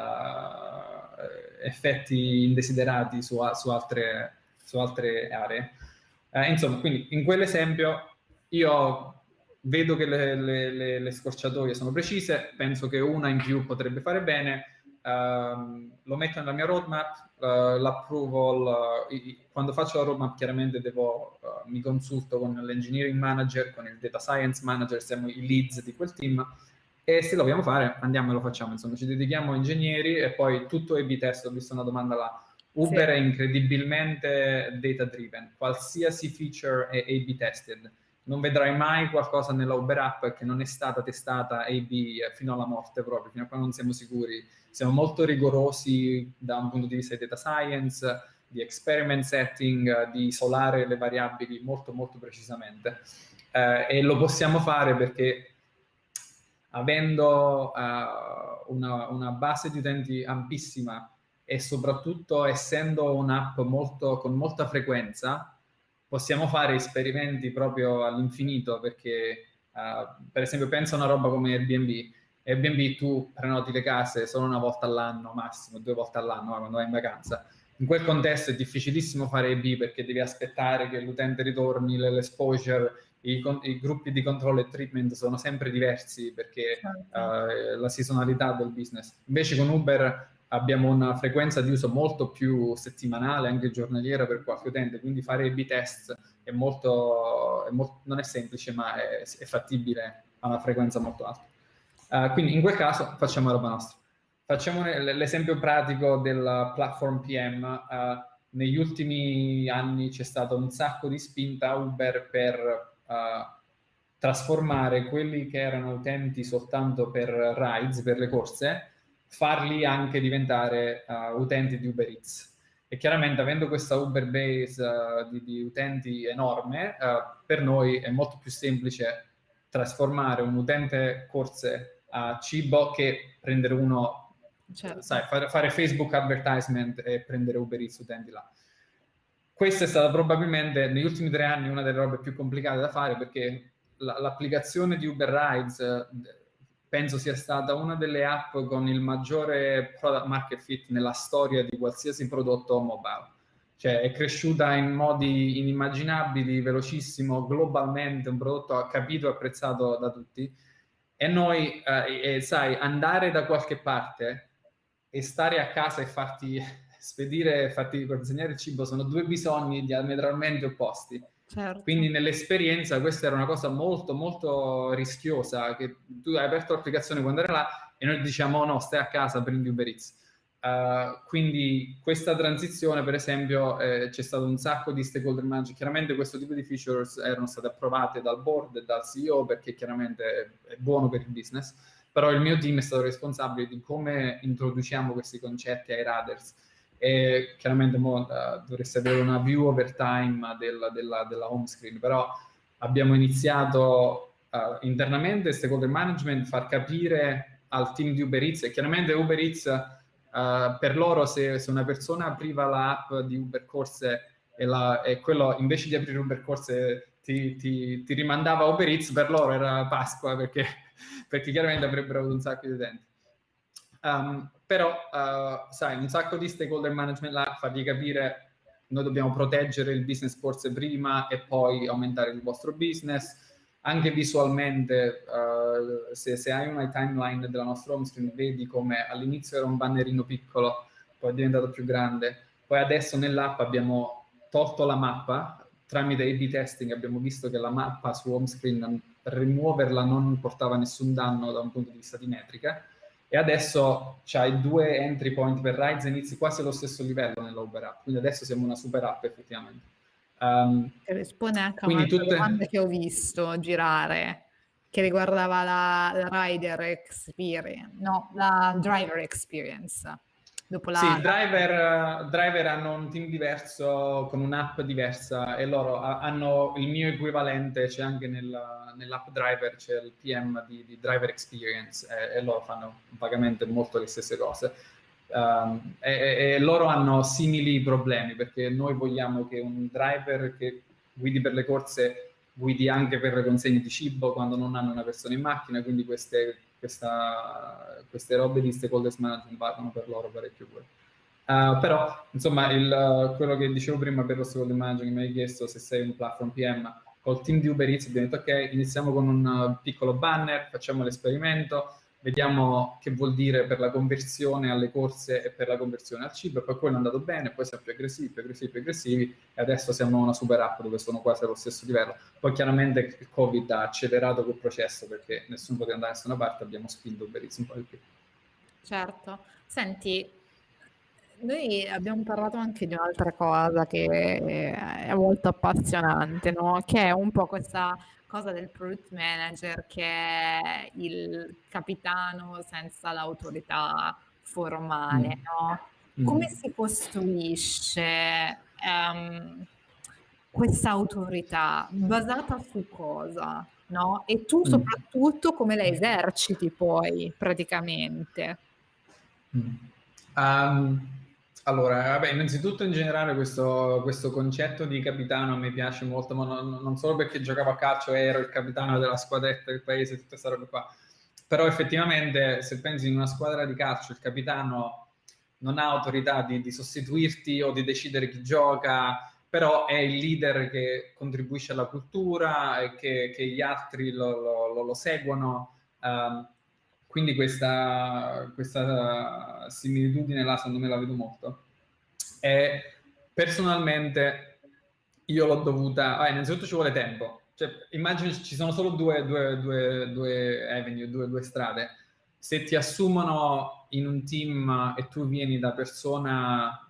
Uh, effetti indesiderati su, su, altre, su altre aree. Uh, insomma, quindi in quell'esempio io vedo che le, le, le, le scorciatoie sono precise, penso che una in più potrebbe fare bene, uh, lo metto nella mia roadmap, uh, l'approval, uh, quando faccio la roadmap chiaramente devo, uh, mi consulto con l'engineering manager, con il data science manager, siamo i leads di quel team, e se lo vogliamo fare andiamo e lo facciamo, insomma ci dedichiamo a ingegneri e poi tutto A B test. Ho visto una domanda là. Uber sì. È incredibilmente data driven, qualsiasi feature è A B tested, non vedrai mai qualcosa nella Uber app che non è stata testata A B fino alla morte proprio, fino a quando non siamo sicuri. Siamo molto rigorosi da un punto di vista di data science, di experiment setting, di isolare le variabili molto molto precisamente, eh, e lo possiamo fare perché avendo uh, una, una base di utenti ampissima e soprattutto essendo un'app molto, con molta frequenza, possiamo fare esperimenti proprio all'infinito, perché uh, per esempio pensa a una roba come Airbnb. Airbnb tu prenoti le case solo una volta all'anno, massimo due volte all'anno, quando vai in vacanza. In quel contesto è difficilissimo fare A B perché devi aspettare che l'utente ritorni, l'exposure, i, i gruppi di controllo e treatment sono sempre diversi perché uh, la seasonalità del business. Invece con Uber abbiamo una frequenza di uso molto più settimanale, anche giornaliera per qualche utente, quindi fare A B test è molto, è molto, non è semplice, ma è, è fattibile a una frequenza molto alta. Uh, quindi in quel caso facciamo roba nostra. Facciamo l'esempio pratico del platform P M. Uh, negli ultimi anni c'è stato un sacco di spinta a Uber per uh, trasformare quelli che erano utenti soltanto per rides, per le corse, farli anche diventare uh, utenti di Uber Eats. E chiaramente avendo questa Uber base uh, di, di utenti enorme, uh, per noi è molto più semplice trasformare un utente corse a cibo che prendere uno, certo. sai, fare, fare Facebook advertisement e prendere Uber Eats utenti là. Questa è stata probabilmente negli ultimi tre anni una delle robe più complicate da fare, perché l'applicazione di Uber Rides eh, penso sia stata una delle app con il maggiore product market fit nella storia di qualsiasi prodotto mobile. Cioè è cresciuta in modi inimmaginabili, velocissimo, globalmente, un prodotto capito e apprezzato da tutti. E noi, eh, e, sai, andare da qualche parte e stare a casa e farti spedire e farti consegnare il cibo sono due bisogni diametralmente opposti. Certo. Quindi nell'esperienza questa era una cosa molto molto rischiosa, che tu hai aperto l'applicazione quando era là e noi diciamo oh, no, stai a casa, prendi Uber Eats. Uh, quindi questa transizione, per esempio, eh, c'è stato un sacco di stakeholder management. Chiaramente questo tipo di features erano state approvate dal board e dal C E O perché chiaramente è, è buono per il business, però il mio team è stato responsabile di come introduciamo questi concetti ai radars. E chiaramente mo, uh, dovreste avere una view over time del, della, della home screen, però abbiamo iniziato uh, internamente stakeholder management, far capire al team di Uber Eats, e chiaramente Uber Eats uh, per loro se, se una persona apriva l'app di Uber Corse e, la, e quello invece di aprire Uber Corse ti, ti, ti rimandava Uber Eats, per loro era Pasqua, perché, perché chiaramente avrebbero avuto un sacco di utenti. Um, però, uh, sai, un sacco di stakeholder management là, fargli capire noi dobbiamo proteggere il business forse prima e poi aumentare il vostro business. Anche visualmente, uh, se, se hai una timeline della nostra home screen, vedi come all'inizio era un bannerino piccolo, poi è diventato più grande, poi adesso nell'app abbiamo tolto la mappa, tramite A B testing abbiamo visto che la mappa su home screen, rimuoverla non portava nessun danno da un punto di vista di metrica, e adesso c'hai due entry point per rides e inizi quasi allo stesso livello nella Uber app, quindi adesso siamo una super app effettivamente. Um, che risponde anche a un'altra tutte... domanda che ho visto girare, che riguardava la, la rider experience, no, la driver experience. Dopo la... Sì, driver, uh, driver hanno un team diverso, con un'app diversa, e loro ha, hanno il mio equivalente, c'è anche nella, nell'app driver, c'è il P M di, di driver experience, e, e loro fanno vagamente molto le stesse cose. Um, e, e loro hanno simili problemi, perché noi vogliamo che un driver che guidi per le corse guidi anche per le consegne di cibo quando non hanno una persona in macchina, quindi queste, questa, queste robe di stakeholders management vanno per loro parecchio pure. Uh, però, insomma, il, quello che dicevo prima per lo stakeholder management, mi hai chiesto se sei un platform P M, col team di Uber Eats abbiamo detto ok, iniziamo con un piccolo banner, facciamo l'esperimento, vediamo che vuol dire per la conversione alle corse e per la conversione al cibo, e poi quello è andato bene, poi siamo più aggressivi, più aggressivi, più aggressivi, e adesso siamo una super app dove sono quasi allo stesso livello. Poi chiaramente il Covid ha accelerato quel processo perché nessuno poteva andare da nessuna parte, abbiamo spinto Uber Eats un po' di più. Certo. Senti, noi abbiamo parlato anche di un'altra cosa che è molto appassionante, no? Che è un po' questa cosa del product manager che è il capitano senza l'autorità formale, Mm. no? Mm. Come si costruisce ehm, questa autorità basata su cosa, no? E tu Mm. soprattutto come la eserciti poi praticamente. Mm. Um, allora, vabbè, innanzitutto in generale questo, questo concetto di capitano mi piace molto, ma non, non solo perché giocavo a calcio e ero il capitano della squadretta del paese, tutte queste robe qua, però effettivamente se pensi in una squadra di calcio il capitano non ha autorità di, di sostituirti o di decidere chi gioca, però è il leader che contribuisce alla cultura e che, che gli altri lo, lo, lo seguono. Um, quindi questa, questa similitudine là, secondo me, la vedo molto. E personalmente io l'ho dovuta... Ah, innanzitutto ci vuole tempo. Cioè, immagini ci sono solo due, due, due, due avenue, due, due strade. Se ti assumono in un team e tu vieni da persona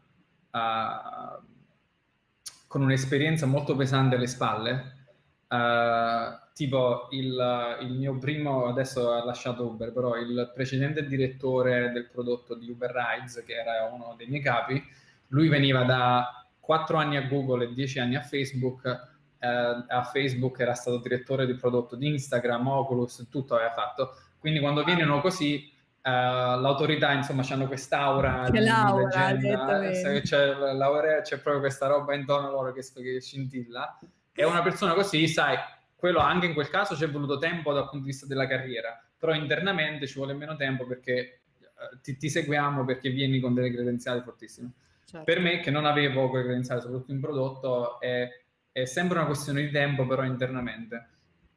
uh, con un'esperienza molto pesante alle spalle, uh, tipo il, il mio primo, adesso ha lasciato Uber, però il precedente direttore del prodotto di Uber Rides, che era uno dei miei capi, lui veniva da quattro anni a Google e dieci anni a Facebook. Eh, a Facebook era stato direttore di prodotto di Instagram, Oculus, tutto aveva fatto. Quindi quando vienono così, eh, l'autorità, insomma, hanno quest'aura Che di, di Laura, ha detto leggenda, bene. c'è, l'aurea, c'è proprio questa roba intorno a loro che, che scintilla. E una persona così, sai, quello anche in quel caso ci è voluto tempo dal punto di vista della carriera, però internamente ci vuole meno tempo perché eh, ti, ti seguiamo perché vieni con delle credenziali fortissime. Certo. Per me, che non avevo quelle credenziali, soprattutto in prodotto, è, è sempre una questione di tempo, però internamente.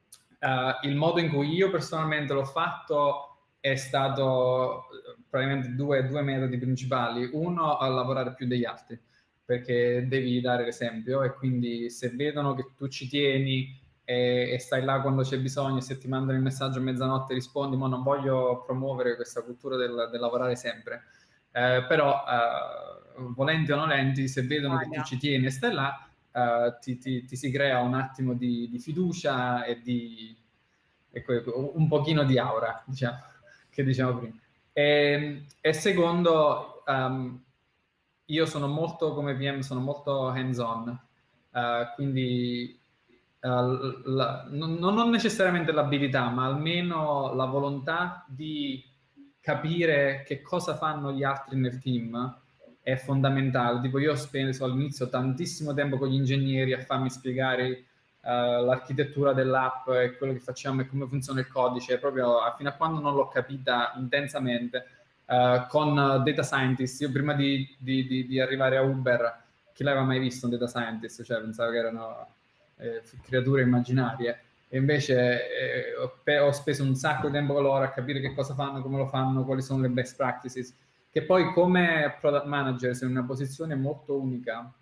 Uh, il modo in cui io personalmente l'ho fatto è stato praticamente due, due metodi principali. Uno, a lavorare più degli altri, perché devi dare l'esempio e quindi se vedono che tu ci tieni e, e stai là quando c'è bisogno e se ti mandano il messaggio a mezzanotte rispondi, ma non voglio promuovere questa cultura del, del lavorare sempre. Eh, però, eh, volenti o nolenti, se vedono che tu ci tieni e stai là, Uh, ti, ti, ti si crea un attimo di, di fiducia e di ecco, un pochino di aura, diciamo, che diciamo prima. E, e secondo, um, io sono molto, come P M, sono molto hands-on, uh, quindi uh, la, non, non ho necessariamente l'abilità, ma almeno la volontà di capire che cosa fanno gli altri nel team è fondamentale. Tipo io ho speso all'inizio tantissimo tempo con gli ingegneri a farmi spiegare uh, l'architettura dell'app e quello che facciamo e come funziona il codice, proprio fino a quando non l'ho capita intensamente uh, con data scientist. Io prima di, di, di, di arrivare a Uber, chi l'aveva mai visto un data scientist? Cioè pensavo che erano eh, creature immaginarie. E invece eh, ho, ho speso un sacco di tempo con loro a capire che cosa fanno, come lo fanno, quali sono le best practices, che poi come product manager sei in una posizione molto unica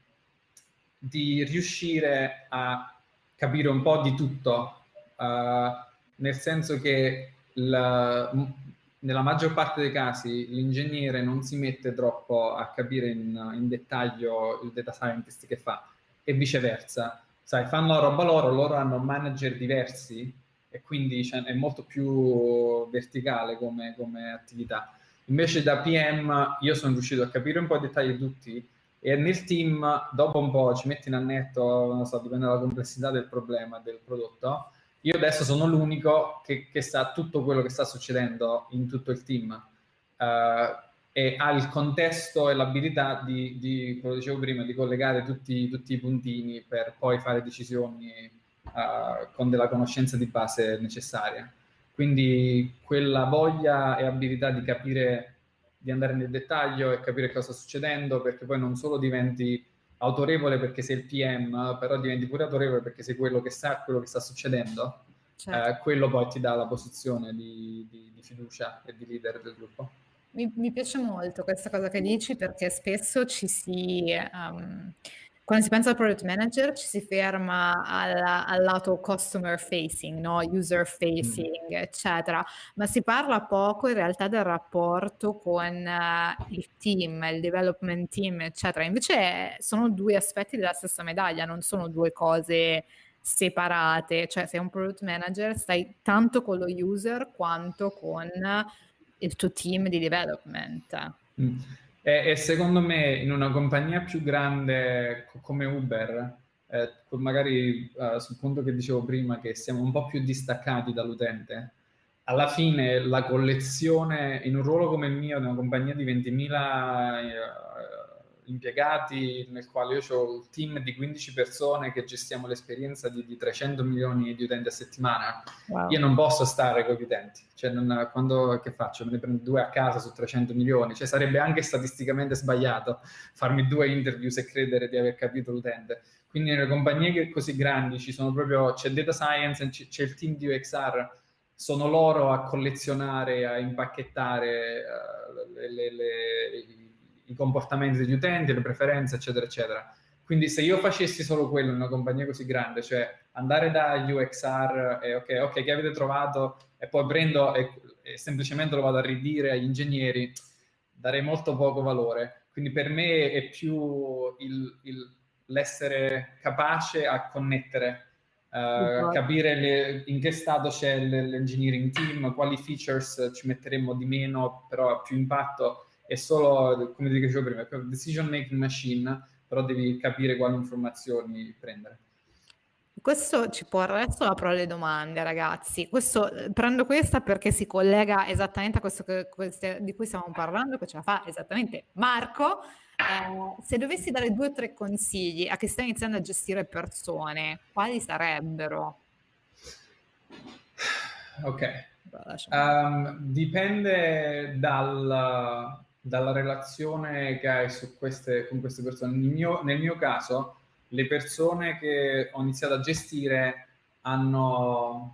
di riuscire a capire un po' di tutto, uh, nel senso che la, nella maggior parte dei casi l'ingegnere non si mette troppo a capire in, in dettaglio il data scientist che fa e viceversa. Sai, fanno la roba loro, loro hanno manager diversi e quindi cioè, è molto più verticale come, come attività. Invece da P M io sono riuscito a capire un po' i dettagli di tutti e nel team dopo un po' ci metti in annetto, non so, dipende dalla complessità del problema, del prodotto. Io adesso sono l'unico che, che sa tutto quello che sta succedendo in tutto il team uh, e ha il contesto e l'abilità di, di, come dicevo prima, di collegare tutti, tutti i puntini per poi fare decisioni uh, con della conoscenza di base necessaria. Quindi quella voglia e abilità di capire, di andare nel dettaglio e capire cosa sta succedendo, perché poi non solo diventi autorevole perché sei il P M, però diventi pure autorevole perché sei quello che sa quello che sta succedendo, certo. eh, quello poi ti dà la posizione di, di, di fiducia e di leader del gruppo. Mi, mi piace molto questa cosa che dici, perché spesso ci si, um, quando si pensa al product manager, ci si ferma al, al lato customer facing, no? User facing, mm. eccetera, ma si parla poco in realtà del rapporto con uh, il team, il development team, eccetera. Invece sono due aspetti della stessa medaglia, non sono due cose separate. Cioè, sei un product manager, stai tanto con lo user quanto con il tuo team di development. Mm. E, e secondo me in una compagnia più grande come Uber, eh, magari uh, sul punto che dicevo prima, che siamo un po' più distaccati dall'utente, alla fine la collezione in un ruolo come il mio, di una compagnia di ventimila eh, impiegati, nel quale io ho il team di quindici persone che gestiamo l'esperienza di, di trecento milioni di utenti a settimana, wow. Io non posso stare con gli utenti, cioè non, quando, che faccio? Me ne prendo due a casa su trecento milioni, cioè sarebbe anche statisticamente sbagliato farmi due interview e credere di aver capito l'utente. Quindi nelle compagnie così grandi ci sono proprio, c'è data science, c'è il team di U X R, sono loro a collezionare, a impacchettare uh, le, le, le, i comportamenti degli utenti, le preferenze, eccetera, eccetera. Quindi se io facessi solo quello in una compagnia così grande, cioè andare da U X R e ok, ok, che avete trovato, e poi prendo e, e semplicemente lo vado a ridire agli ingegneri, darei molto poco valore. Quindi per me è più il, il, l'essere capace a connettere, uh, capire le, in che stato c'è l'engineering team, quali features ci metteremmo di meno, però ha più impatto. È solo, come ti dicevo prima, è decision making machine, però devi capire quali informazioni prendere. Questo ci porta, adesso apro le domande, ragazzi. Questo, prendo questa perché si collega esattamente a questo che, queste, di cui stiamo parlando, che ce la fa esattamente Marco. Eh, se dovessi dare due o tre consigli a chi sta iniziando a gestire persone, quali sarebbero? Ok. Um, dipende dal, dalla relazione che hai su queste, con queste persone. Nel mio, nel mio caso, le persone che ho iniziato a gestire hanno,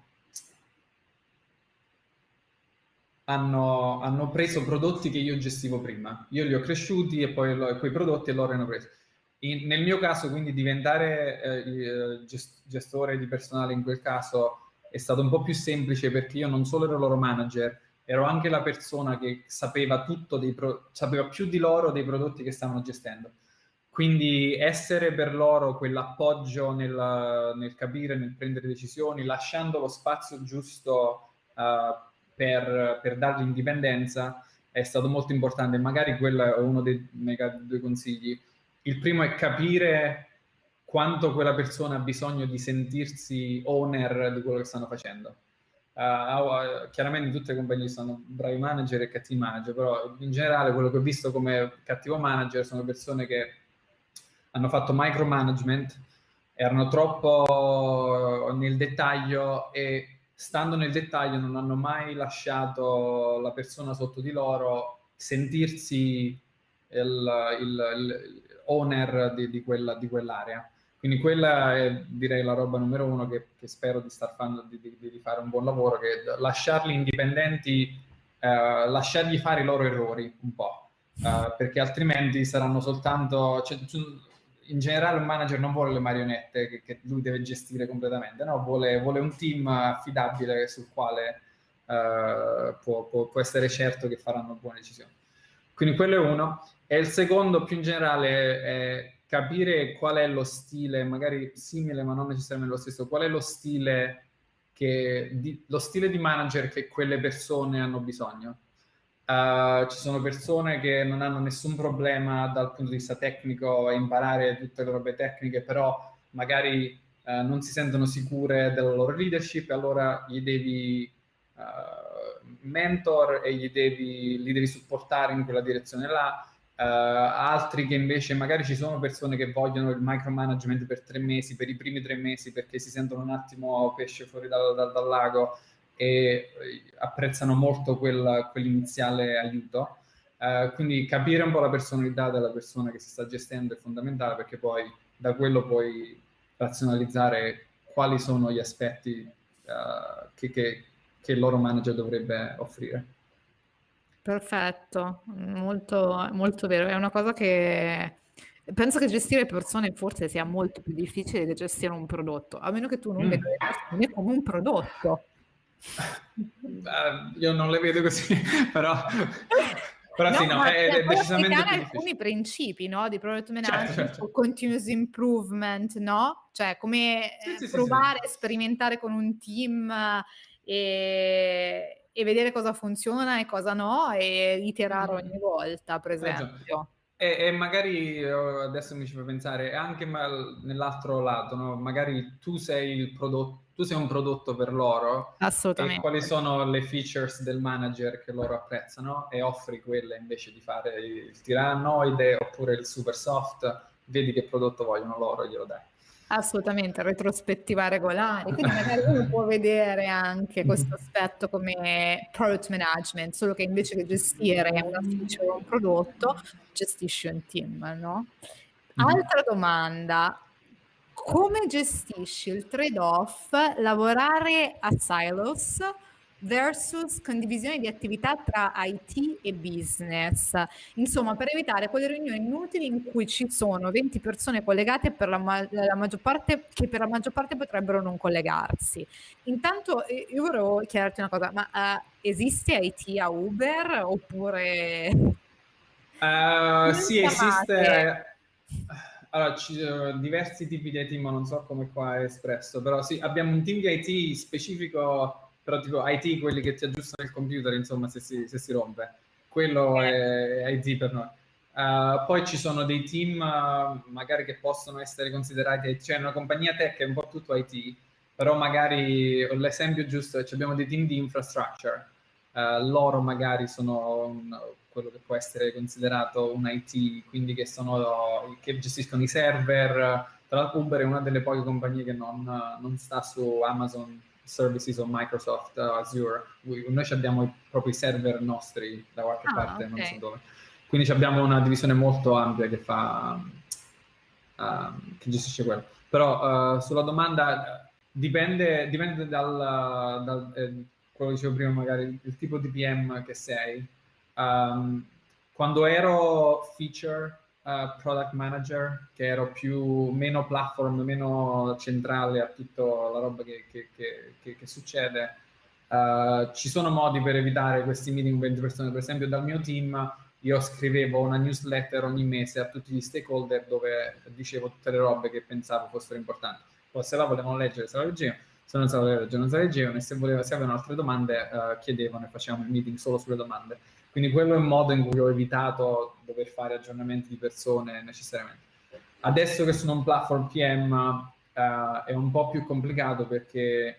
hanno, hanno preso prodotti che io gestivo prima. Io li ho cresciuti e poi lo, quei prodotti loro hanno preso. In, nel mio caso, quindi, diventare eh, gestore di personale in quel caso è stato un po' più semplice, perché io non solo ero loro manager, ero anche la persona che sapeva tutto dei pro- sapeva più di loro dei prodotti che stavano gestendo. Quindi essere per loro quell'appoggio nel, nel capire, nel prendere decisioni, lasciando lo spazio giusto uh, per, per dargli indipendenza, è stato molto importante. Magari quello è uno dei miei due consigli. Il primo è capire quanto quella persona ha bisogno di sentirsi owner di quello che stanno facendo. Uh, chiaramente in tutte le compagnie sono bravi manager e cattivi manager, però in generale quello che ho visto come cattivo manager sono persone che hanno fatto micromanagement, erano troppo nel dettaglio e stando nel dettaglio non hanno mai lasciato la persona sotto di loro sentirsi il, il, il owner di, di, quella, di quell'area. Quindi quella è, direi, la roba numero uno che, che spero di star facendo, di, di, di fare un buon lavoro, che lasciarli indipendenti, eh, lasciargli fare i loro errori un po', eh, perché altrimenti saranno soltanto... Cioè, in generale un manager non vuole le marionette che, che lui deve gestire completamente, no? Vuole, vuole un team affidabile sul quale uh, può, può, può essere certo che faranno buone decisioni. Quindi quello è uno. E il secondo, più in generale, è capire qual è lo stile, magari simile ma non necessariamente lo stesso, qual è lo stile, che, di, lo stile di manager che quelle persone hanno bisogno. Uh, ci sono persone che non hanno nessun problema dal punto di vista tecnico a imparare tutte le robe tecniche, però magari uh, non si sentono sicure della loro leadership, allora gli devi uh, mentor e gli devi, li devi supportare in quella direzione là. altri che invece magari ci sono persone che vogliono il micromanagement per tre mesi, per i primi tre mesi, perché si sentono un attimo pesce fuori dal, dal, dal lago e apprezzano molto quel, quell'iniziale aiuto. Uh, Uh, quindi capire un po' la personalità della persona che si sta gestendo è fondamentale, perché poi da quello puoi razionalizzare quali sono gli aspetti uh, che, che, che il loro manager dovrebbe offrire. Perfetto, molto, molto vero. È una cosa che penso che gestire persone forse sia molto più difficile che gestire un prodotto, a meno che tu non Mm. veda le persone come un prodotto. Uh, io non le vedo così, però, però no, sì, no, ma è, cioè, è puoi decisamente applicare più difficile. alcuni principi, no, di product Certo, management certo. o continuous improvement, no? Cioè, come Sì, eh, sì, sì, provare, sì. sperimentare con un team e, e vedere cosa funziona e cosa no e iterare Mm. ogni volta, per Hai ragione. esempio. E, e magari eh, adesso mi ci fa pensare anche ma- nell'altro lato, no? Magari tu sei il prodotto, tu sei un prodotto per loro, e quali Assolutamente. sono le features del manager che loro apprezzano, e offri quelle invece di fare il tirannide oppure il super soft, vedi che prodotto vogliono loro e glielo dai. Assolutamente, retrospettiva regolare. Quindi magari uno può vedere anche questo aspetto come product management, solo che invece che gestire una feature o un prodotto, gestisci un team, no? Mhm. Altra domanda. Come gestisci il trade-off lavorare a silos versus condivisione di attività tra I T e business? Insomma, per evitare quelle riunioni inutili in cui ci sono venti persone collegate per la, ma- la maggior parte, che per la maggior parte potrebbero non collegarsi. Intanto eh, io volevo chiederti una cosa, ma eh, esiste I T a Uber oppure Uh, come sì, chiamate? esiste. Allora, ci sono diversi tipi di I T, ma non so come qua è espresso. Però sì, abbiamo un team di I T specifico, però tipo I T, quelli che ti aggiustano il computer, insomma, se si, se si rompe. Quello è I T per noi. Uh, poi ci sono dei team uh, magari che possono essere considerati I T, cioè una compagnia tech è un po' tutto I T, però magari l'esempio giusto è che abbiamo dei team di infrastructure. Uh, loro magari sono un, quello che può essere considerato un I T, quindi che, sono, che gestiscono i server. Tra l'altro Uber è una delle poche compagnie che non, non sta su Amazon Services o Microsoft uh, Azure. Noi abbiamo i propri server nostri da qualche Ah, parte, non so ok. dove. Quindi abbiamo una divisione molto ampia che fa uh, che gestisce quello. Però uh, sulla domanda dipende, dipende dal, dal eh, quello che dicevo prima, magari il tipo di P M che sei. Um, quando ero feature uh, product manager, che ero più meno platform, meno centrale a tutta la roba che, che, che, che, che succede, uh, ci sono modi per evitare questi meeting venti persone. Per esempio, dal mio team io scrivevo una newsletter ogni mese a tutti gli stakeholder dove dicevo tutte le robe che pensavo fossero importanti. Poi se la volevano leggere, se la leggevano, se non se la volevano leggere, non se la leggevano, e se, voleva, se avevano altre domande uh, chiedevano e facevamo il meeting solo sulle domande. Quindi quello è un modo in cui ho evitato dover fare aggiornamenti di persone necessariamente. Adesso che sono un platform P M uh, è un po' più complicato, perché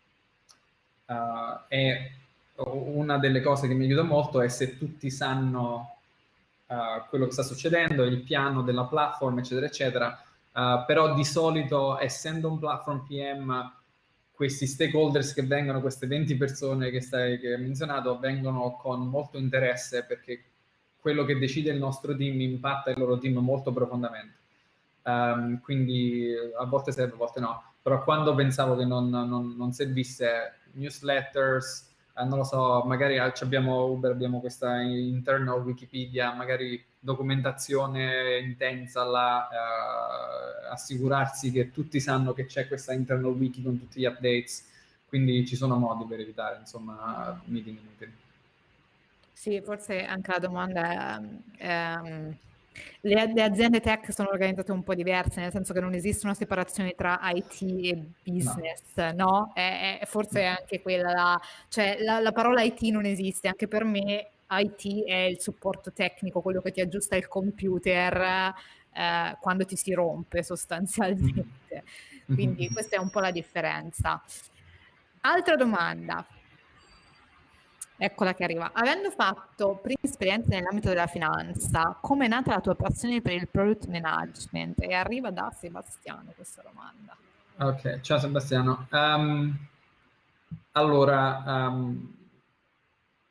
uh, è una delle cose che mi aiuta molto è se tutti sanno uh, quello che sta succedendo, il piano della platform, eccetera, eccetera. Uh, però di solito, essendo un platform P M, questi stakeholders che vengono, queste venti persone che, stai, che hai menzionato, vengono con molto interesse, perché quello che decide il nostro team impatta il loro team molto profondamente. Um, quindi a volte serve, a volte no. Però quando pensavo che non, non, non servisse, newsletters, eh, non lo so, magari abbiamo Uber, abbiamo questa internal Wikipedia, magari documentazione intensa là, eh, assicurarsi che tutti sanno che c'è questa internal wiki con tutti gli updates, quindi ci sono modi per evitare, insomma, meeting inutili. Sì, forse anche la domanda è, ehm, le, le aziende tech sono organizzate un po' diverse, nel senso che non esiste una separazione tra I T e No. business, no? È, è- forse è No. anche quella, la- cioè la, la parola I T non esiste, anche per me I T è il supporto tecnico, quello che ti aggiusta il computer eh, quando ti si rompe sostanzialmente. Quindi questa è un po' la differenza. Altra domanda. Eccola che arriva. Avendo fatto prime esperienze nell'ambito della finanza, come è nata la tua passione per il product management? E arriva da Sebastiano questa domanda. Ok, ciao Sebastiano. Um, allora, um,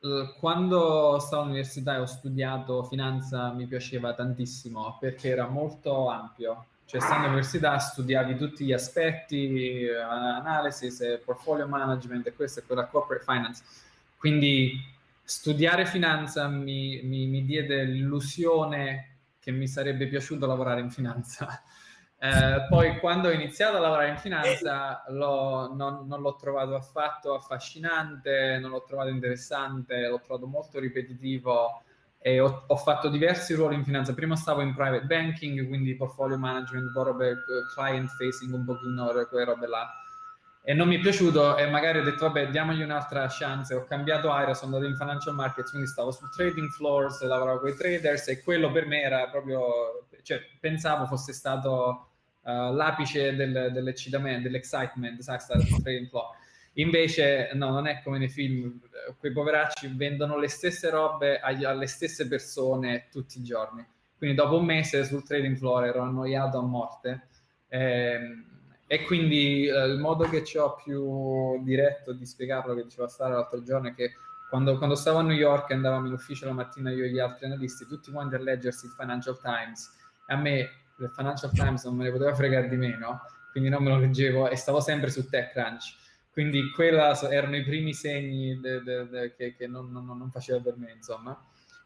quando stavo all'università e ho studiato finanza mi piaceva tantissimo perché era molto ampio. Cioè, stando all'università studiavi tutti gli aspetti, eh, analysis, eh, portfolio management e questo e quella corporate finance. Quindi studiare finanza mi, mi, mi diede l'illusione che mi sarebbe piaciuto lavorare in finanza. Eh, poi quando ho iniziato a lavorare in finanza l'ho, non, non l'ho trovato affatto affascinante, non l'ho trovato interessante, l'ho trovato molto ripetitivo e ho, ho fatto diversi ruoli in finanza. Prima stavo in private banking, quindi portfolio management, robe, client facing un pochino, quelle robe là. E non mi è piaciuto e magari ho detto vabbè diamogli un'altra chance, ho cambiato area, sono andato in financial markets, quindi stavo su trading floors, lavoravo con i traders e quello per me era proprio, cioè pensavo fosse stato uh, l'apice del, dell'eccitamento, dell'excitement, sai, stare sul trading floor. Invece no, non è come nei film, quei poveracci vendono le stesse robe agli, alle stesse persone tutti i giorni. Quindi dopo un mese sul trading floor ero annoiato a morte. Ehm, E quindi eh, il modo che ho più diretto di spiegarlo, che diceva Sara l'altro giorno, è che quando, quando stavo a New York e andavamo in ufficio la mattina io e gli altri analisti, tutti quanti a leggersi il Financial Times, e a me il Financial Times non me ne poteva fregare di meno, quindi non me lo leggevo e stavo sempre su TechCrunch. Quindi quella erano i primi segni de, de, de, che, che non, non, non faceva per me, insomma.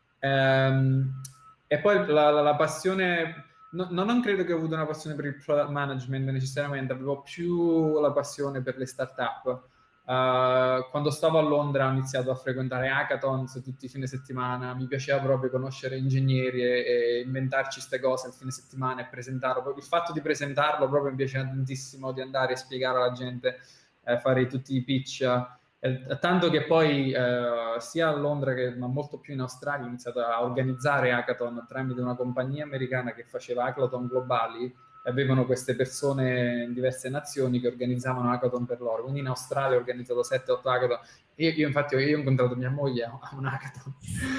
Ehm, e poi la, la, la passione... No, non credo che ho avuto una passione per il product management necessariamente, avevo più la passione per le start-up. Uh, quando stavo a Londra ho iniziato a frequentare hackathons tutti i fine settimana, mi piaceva proprio conoscere ingegneri e, e inventarci queste cose il fine settimana e presentarlo. Il fatto di presentarlo proprio mi piaceva tantissimo, di andare a spiegare alla gente, eh, fare tutti i pitch. Eh, tanto che poi eh, sia a Londra che ma molto più in Australia ho iniziato a organizzare hackathon tramite una compagnia americana che faceva hackathon globali e avevano queste persone in diverse nazioni che organizzavano hackathon per loro. Quindi in Australia ho organizzato sette otto hackathon. Io, io infatti io ho incontrato mia moglie a un hackathon.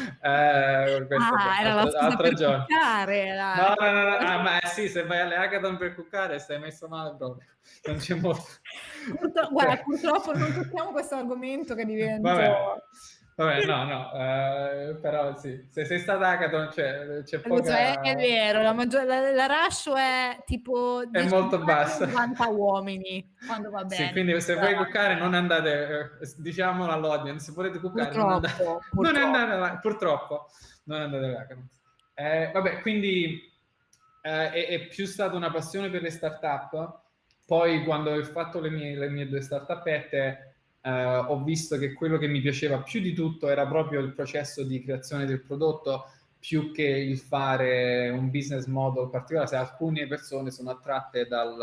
Eh, questo, Ah, beh, era la altro, scusa altro per giorno. cuccare. No, no, no, no. Ah, ma eh, sì, se vai alle hackathon per cuccare stai messo male proprio. Non c'è molto. Purtro- guarda, purtroppo non tocchiamo questo argomento che Vabbè, divento... vabbè, no, no, eh, però sì, se sei stata hackathon c'è, c'è Cioè, è poca... vero, la, maggior- la, la ratio è tipo è dieci molto donne, bassa. novanta uomini, quando va Sì, bene. quindi se vuoi Però, cuccare non andate, eh, diciamolo all'audience, se volete cuccare non andate, purtroppo, non andate, purtroppo. alla- purtroppo, non andate alla hackathon. Eh, vabbè, quindi eh, è, è più stata una passione per le start-up. Poi quando ho fatto le mie, le mie due start-upette, eh, ho visto che quello che mi piaceva più di tutto era proprio il processo di creazione del prodotto, più che il fare un business model particolare. Se alcune persone sono attratte dal,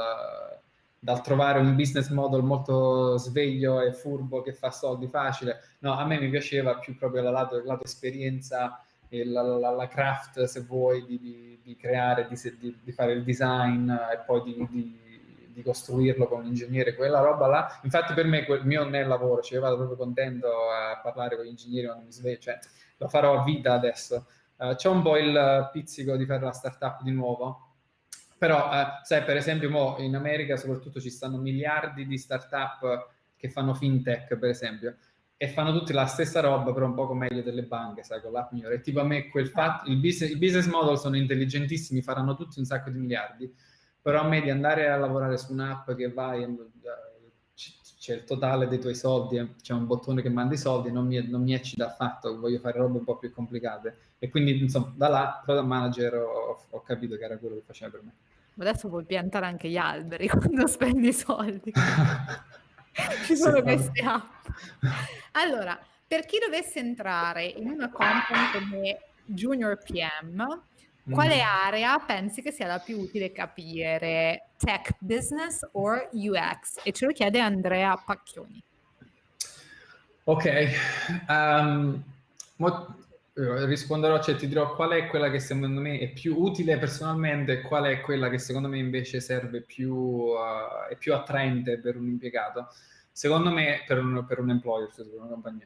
dal trovare un business model molto sveglio e furbo che fa soldi facile, no, a me mi piaceva più proprio la lato, lato esperienza e la, la, la craft, se vuoi, di, di, di creare, di, di, di fare il design e poi di, di di costruirlo con un ingegnere, quella roba là. Infatti per me quel mio non è lavoro, cioè io vado proprio contento a parlare con gli ingegneri quando mi sveglio, cioè lo farò a vita adesso. Uh, c'è un po' il pizzico di fare la startup di nuovo, però uh, sai, per esempio mo in America soprattutto ci stanno miliardi di startup che fanno fintech, per esempio, e fanno tutti la stessa roba, però un poco meglio delle banche, sai, con l'app migliore. E tipo a me quel fatto, il business, i business model sono intelligentissimi, faranno tutti un sacco di miliardi, però a me di andare a lavorare su un'app che vai, c'è il totale dei tuoi soldi, c'è un bottone che manda i soldi, non mi, non mi eccita affatto, voglio fare robe un po' più complicate. E quindi, insomma, da là, product manager, ho, ho capito che era quello che faceva per me. Adesso puoi piantare anche gli alberi quando spendi i soldi. Ci Sì, sono vabbè. queste app. Allora, per chi dovesse entrare in una company come Junior P M, quale Mm. area pensi che sia la più utile capire? Tech business or U X? E ce lo chiede Andrea Pacchioni. Ok, um, mo- risponderò, cioè ti dirò qual è quella che secondo me è più utile personalmente e qual è quella che secondo me invece serve più, uh, è più attraente per un impiegato. Secondo me, per un, per un employer, cioè per una compagnia.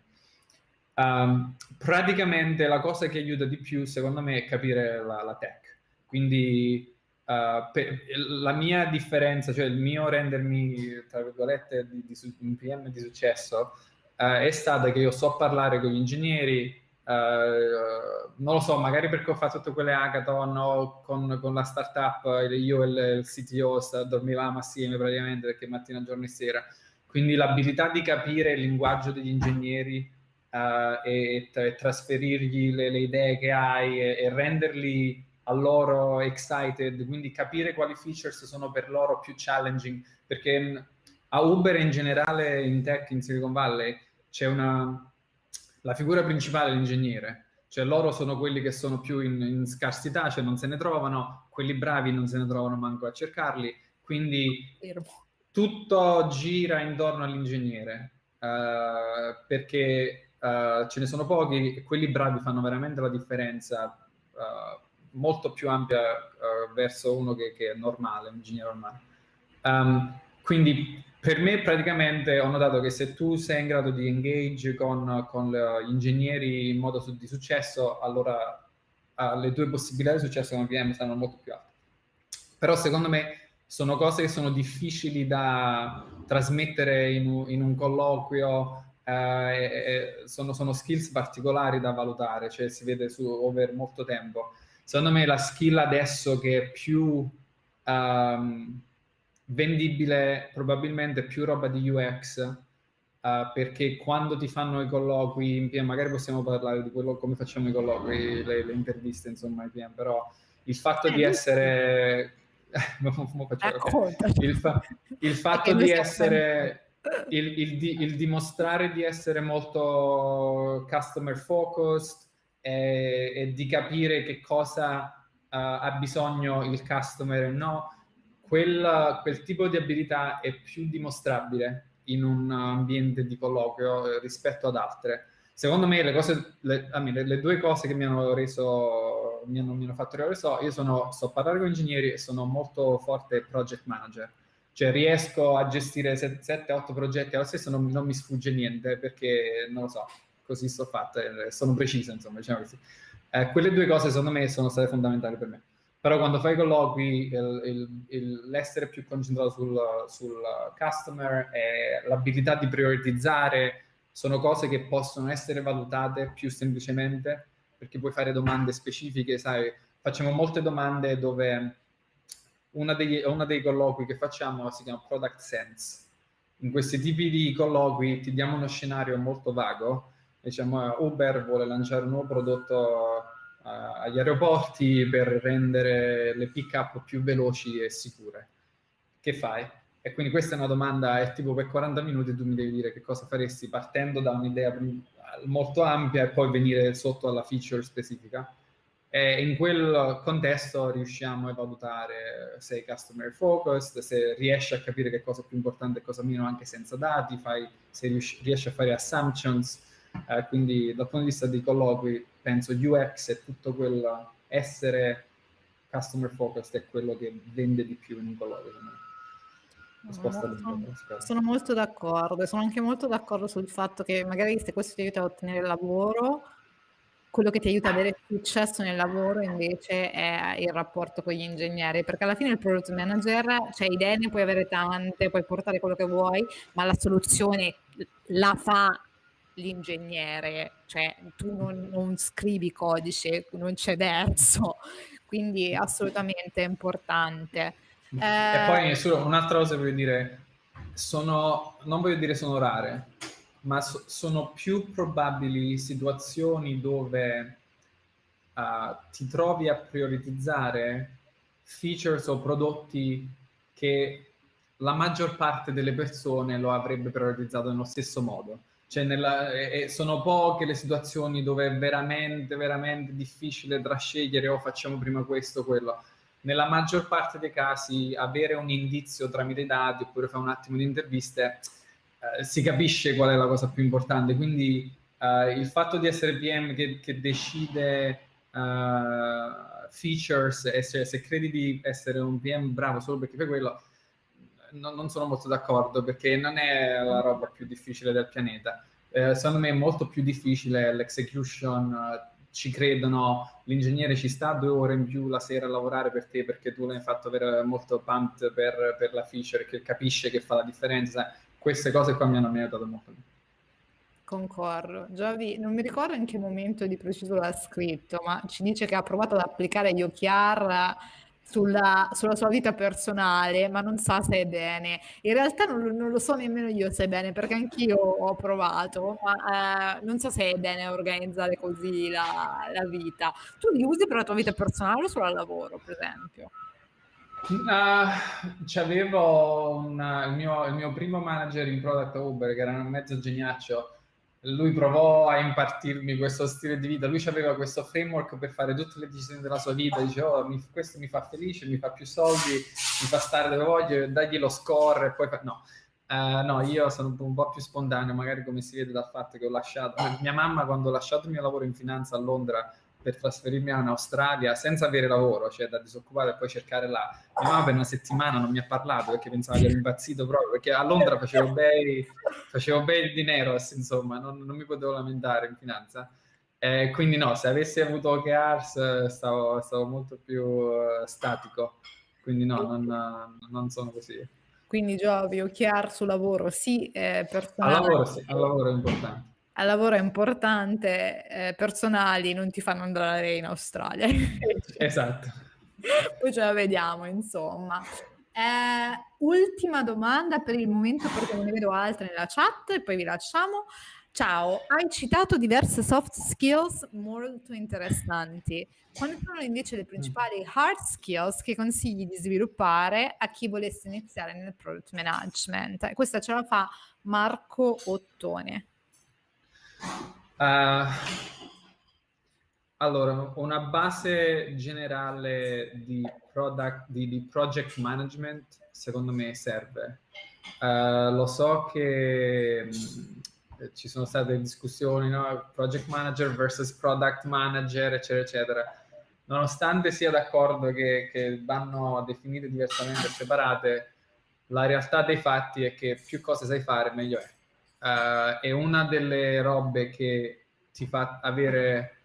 Um, praticamente la cosa che aiuta di più, secondo me, è capire la, la tech. Quindi uh, per, la mia differenza, cioè il mio rendermi, tra virgolette, di, di, un P M di successo, Uh, è stata che io so parlare con gli ingegneri, Uh, non lo so, magari perché ho fatto tutte quelle hackathon o con, con la startup, io e il, il C T O dormivamo assieme praticamente perché mattina, giorno e sera, quindi l'abilità di capire il linguaggio degli ingegneri uh, e, e trasferirgli le, le idee che hai e, e renderli a loro excited, quindi capire quali features sono per loro più challenging, perché a Uber in generale in tech in Silicon Valley c'è una la figura principale è l'ingegnere, cioè loro sono quelli che sono più in, in scarsità, cioè non se ne trovano, quelli bravi non se ne trovano manco a cercarli, quindi tutto gira intorno all'ingegnere, uh, perché uh, ce ne sono pochi e quelli bravi fanno veramente la differenza uh, molto più ampia uh, verso uno che, che è normale, un ingegnere normale. Um, quindi per me praticamente ho notato che se tu sei in grado di engage con, con gli ingegneri in modo su, di successo, allora uh, le tue possibilità di successo come P M saranno molto più alte. Però secondo me sono cose che sono difficili da trasmettere in un, in un colloquio, eh, e, sono, sono skills particolari da valutare, cioè si vede su over molto tempo. Secondo me la skill adesso che è più um, vendibile, probabilmente più roba di U X, uh, perché quando ti fanno i colloqui in P M, magari possiamo parlare di quello come facciamo i colloqui, le, le interviste, insomma, i P M, però il fatto eh, di essere... il, fa... il fatto di essere... Il, il, di, il dimostrare di essere molto customer focused e, e di capire che cosa uh, ha bisogno il customer e no, quel, quel tipo di abilità è più dimostrabile in un ambiente di colloquio rispetto ad altre. Secondo me le cose, le, le, le due cose che mi hanno reso, mi hanno, mi hanno fatto arrivare so, io sono, so parlare con ingegneri e sono molto forte project manager, cioè riesco a gestire sette otto progetti allo stesso, non, non mi sfugge niente perché non lo so, così sto fatta, sono preciso, insomma, diciamo così. Eh, quelle due cose secondo me sono state fondamentali per me. Però quando fai colloqui, il, il, il, l'essere più concentrato sul, sul customer e l'abilità di prioritizzare sono cose che possono essere valutate più semplicemente, perché puoi fare domande specifiche, sai, facciamo molte domande dove una degli, una dei colloqui che facciamo si chiama Product Sense. In questi tipi di colloqui ti diamo uno scenario molto vago, diciamo Uber vuole lanciare un nuovo prodotto agli aeroporti per rendere le pick-up più veloci e sicure. Che fai? E quindi questa è una domanda, è tipo per quaranta minuti tu mi devi dire che cosa faresti partendo da un'idea molto ampia e poi venire sotto alla feature specifica. E in quel contesto riusciamo a valutare se è customer focused, se riesci a capire che cosa è più importante e cosa meno anche senza dati, fai, se riesci, riesci a fare assumptions. Eh, quindi dal punto di vista dei colloqui penso U X e tutto quel essere customer focused è quello che vende di più in un colloquio. Sono, sono molto d'accordo e sono anche molto d'accordo sul fatto che magari se questo ti aiuta a ottenere il lavoro, quello che ti aiuta ad avere successo nel lavoro invece è il rapporto con gli ingegneri, perché alla fine il product manager, cioè idee ne puoi avere tante, puoi portare quello che vuoi, ma la soluzione la fa l'ingegnere, cioè tu non, non scrivi codice, non c'è verso, quindi assolutamente è importante. Eh, e poi solo un'altra cosa voglio dire, sono, non voglio dire sono rare, ma so, sono più probabili situazioni dove uh, ti trovi a prioritizzare features o prodotti che la maggior parte delle persone lo avrebbe priorizzato nello stesso modo. Cioè nella, e sono poche le situazioni dove è veramente, veramente difficile tra scegliere o facciamo prima questo o quello. Nella maggior parte dei casi avere un indizio tramite i dati oppure fare un attimo di interviste eh, si capisce qual è la cosa più importante. Quindi eh, il fatto di essere P M che, che decide uh, features e se, se credi di essere un P M bravo solo perché fai quello, non, non sono molto d'accordo, perché non è la roba più difficile del pianeta. Eh, secondo me è molto più difficile l'execution, uh, ci credono, l'ingegnere ci sta due ore in più la sera a lavorare per te perché tu l'hai fatto avere molto pumped per, per la feature, che capisce che fa la differenza. Queste cose qua mi hanno aiutato molto. Concordo. Giovi, non mi ricordo in che momento di preciso l'ha scritto, ma ci dice che ha provato ad applicare gli O K R sulla, sulla sua vita personale, ma non sa se è bene. In realtà non, lo non lo so nemmeno io se è bene, perché anch'io ho provato, ma eh, non so se è bene organizzare così la, la vita. Tu li usi per la tua vita personale o solo al lavoro, per esempio? Uh, c'avevo una- il, mio, il mio primo manager in product Uber, che era un mezzo geniaccio. Lui provò a impartirmi questo stile di vita. Lui aveva questo framework per fare tutte le decisioni della sua vita. Dice, oh, mi- questo mi fa felice, mi fa più soldi, mi fa stare dove voglio, dagli lo score e poi fa... no. Uh, no, io sono un po', un po' più spontaneo, magari come si vede dal fatto che ho lasciato... Mia mamma, quando ho lasciato il mio lavoro in finanza a Londra per trasferirmi in Australia senza avere lavoro, cioè da disoccupare e poi cercare là. Mia mamma per una settimana non mi ha parlato perché pensava che ero impazzito proprio, perché a Londra facevo bei, facevo bei dinero, insomma, non, non mi potevo lamentare in finanza. Eh, quindi no, se avessi avuto O K Rs stavo, stavo molto più uh, statico, quindi no, non, non sono così. Quindi Giovi, O K R sul lavoro, sì, eh, Al personale. lavoro sì, al lavoro è importante. Al lavoro è importante, eh, personali non ti fanno andare in Australia. invece. Esatto. Poi ce la vediamo, insomma. Eh, ultima domanda per il momento, perché non ne vedo altre nella chat, e poi vi lasciamo. Ciao, hai citato diverse soft skills molto interessanti. Quali sono invece le principali hard skills che consigli di sviluppare a chi volesse iniziare nel product management? E questa ce la fa Marco Ottone. Uh, allora, una base generale di, product, di, di project management secondo me serve. Uh, lo so che mh, ci sono state discussioni, no? Project manager versus product manager, eccetera, eccetera. Nonostante sia d'accordo che, che vanno definite diversamente e separate, la realtà dei fatti è che più cose sai fare, meglio è. Uh, è una delle robe che ti fa avere,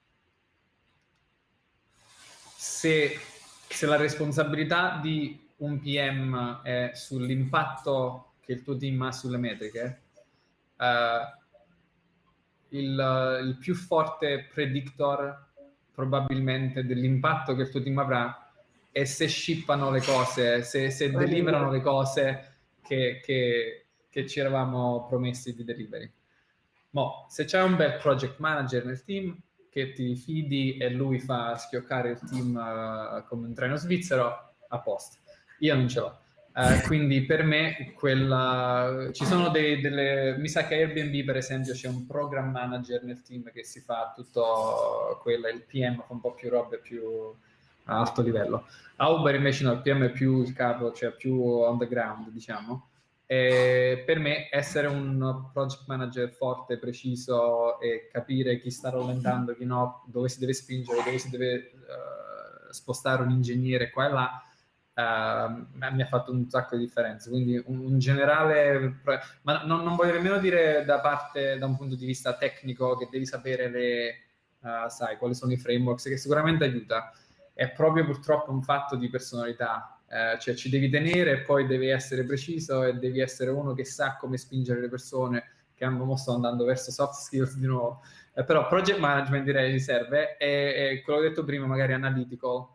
se, se la responsabilità di un P M è sull'impatto che il tuo team ha sulle metriche, uh, il, il più forte predictor probabilmente dell'impatto che il tuo team avrà è se shippano le cose, se, se deliverano le cose che, che, che ci eravamo promessi di delivery. Mo, se c'è un bel project manager nel team che ti fidi e lui fa schioccare il team uh, come un treno svizzero, a posto. Io non ce l'ho. Uh, quindi per me quella, ci sono dei, delle, mi sa che Airbnb per esempio c'è un program manager nel team che si fa tutto quello, il P M fa un po' più robe più a alto livello. A Uber invece no, il P M è più il capo, cioè più on the ground, diciamo. E per me essere un project manager forte, preciso e capire chi sta rallentando, chi no, dove si deve spingere, dove si deve uh, spostare un ingegnere qua e là, Uh, mi ha fatto un sacco di differenze. Quindi un, un generale, ma non, non voglio nemmeno dire da parte, da un punto di vista tecnico, che devi sapere le, uh, sai, quali sono i frameworks, che sicuramente aiuta. È proprio purtroppo un fatto di personalità, uh, cioè ci devi tenere e poi devi essere preciso e devi essere uno che sa come spingere le persone, che hanno, sto andando verso soft skills di nuovo. Eh, però project management direi ci serve, e, e quello che ho detto prima, magari analytical.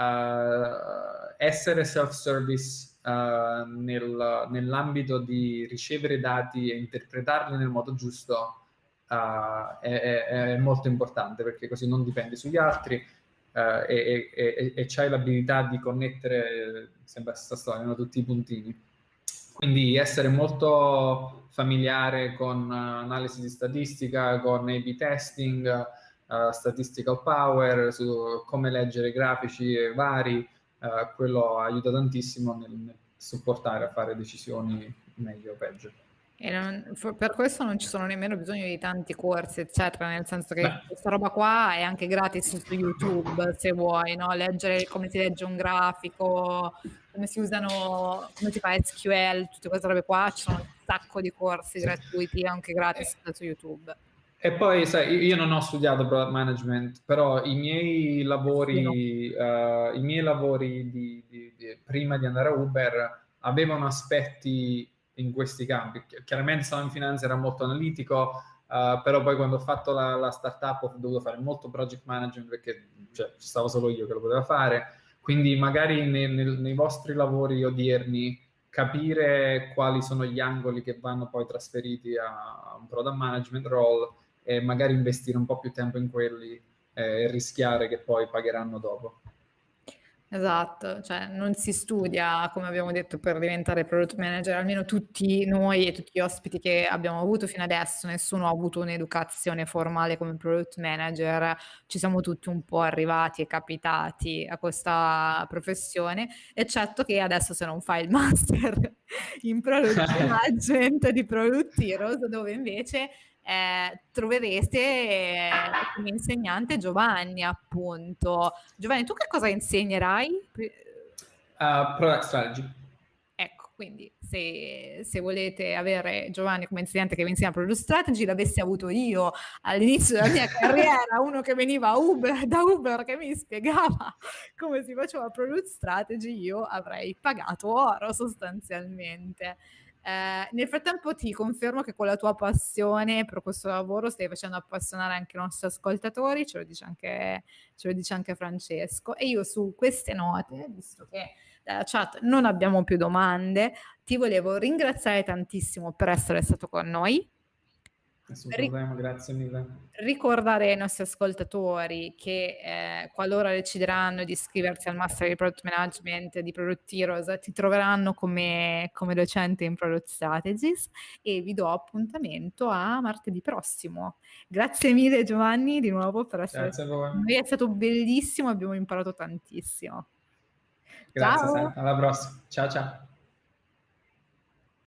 Uh, essere self-service uh, nel, nell'ambito di ricevere dati e interpretarli nel modo giusto uh, è, è, è molto importante, perché così non dipendi sugli altri uh, e, e, e, e c'hai l'abilità di connettere, sembra questa storia, no? Tutti i puntini. Quindi essere molto familiare con uh, analisi di statistica, con A B testing, Uh, statistical power, su come leggere grafici vari, uh, quello aiuta tantissimo nel, nel supportare a fare decisioni meglio o peggio. E non, per questo non ci sono nemmeno bisogno di tanti corsi, eccetera, nel senso che Beh. questa roba qua è anche gratis su YouTube, se vuoi, no? Leggere come si legge un grafico, come si usano, come si fa S Q L, tutte queste robe qua, ci sono un sacco di corsi Sì. gratuiti anche gratis su YouTube. E poi, sai, io non ho studiato product management, però i miei lavori, uh, i miei lavori di, di, di, prima di andare a Uber avevano aspetti in questi campi. Chiaramente stavo in finanza, era molto analitico, uh, uh, però poi quando ho fatto la, la startup ho dovuto fare molto project management perché cioè, ci stavo solo io che lo poteva fare, quindi magari nei, nei, nei vostri lavori odierni capire quali sono gli angoli che vanno poi trasferiti a un product management role e magari investire un po' più tempo in quelli eh, e rischiare che poi pagheranno dopo. Esatto, cioè non si studia, come abbiamo detto, per diventare product manager, almeno tutti noi e tutti gli ospiti che abbiamo avuto fino adesso, nessuno ha avuto un'educazione formale come product manager, ci siamo tutti un po' arrivati e capitati a questa professione, eccetto che adesso se non fai il master in product management di Product Heroes, dove invece eh, troverete eh, come insegnante Giovanni, appunto. Giovanni, tu che cosa insegnerai? Uh, product strategy. Ecco, quindi se, se volete avere Giovanni come insegnante che vi insegna Product Strategy, l'avessi avuto io all'inizio della mia carriera, uno che veniva Uber, da Uber che mi spiegava come si faceva Product Strategy, io avrei pagato oro sostanzialmente. Eh, nel frattempo ti confermo che con la tua passione per questo lavoro stai facendo appassionare anche i nostri ascoltatori, ce lo dice anche, ce lo dice anche Francesco. E io su queste note, visto che dalla chat non abbiamo più domande, ti volevo ringraziare tantissimo per essere stato con noi. Nessun problema, grazie mille. Ricordare ai nostri ascoltatori che eh, qualora decideranno di iscriversi al Master di Product Management di Product Heroes ti troveranno come, come docente in Product Strategies e vi do appuntamento a martedì prossimo. Grazie mille Giovanni di nuovo per essere Grazie a voi. Noi è stato bellissimo, abbiamo imparato tantissimo. Grazie, Ciao. Sam. Alla prossima. Ciao ciao.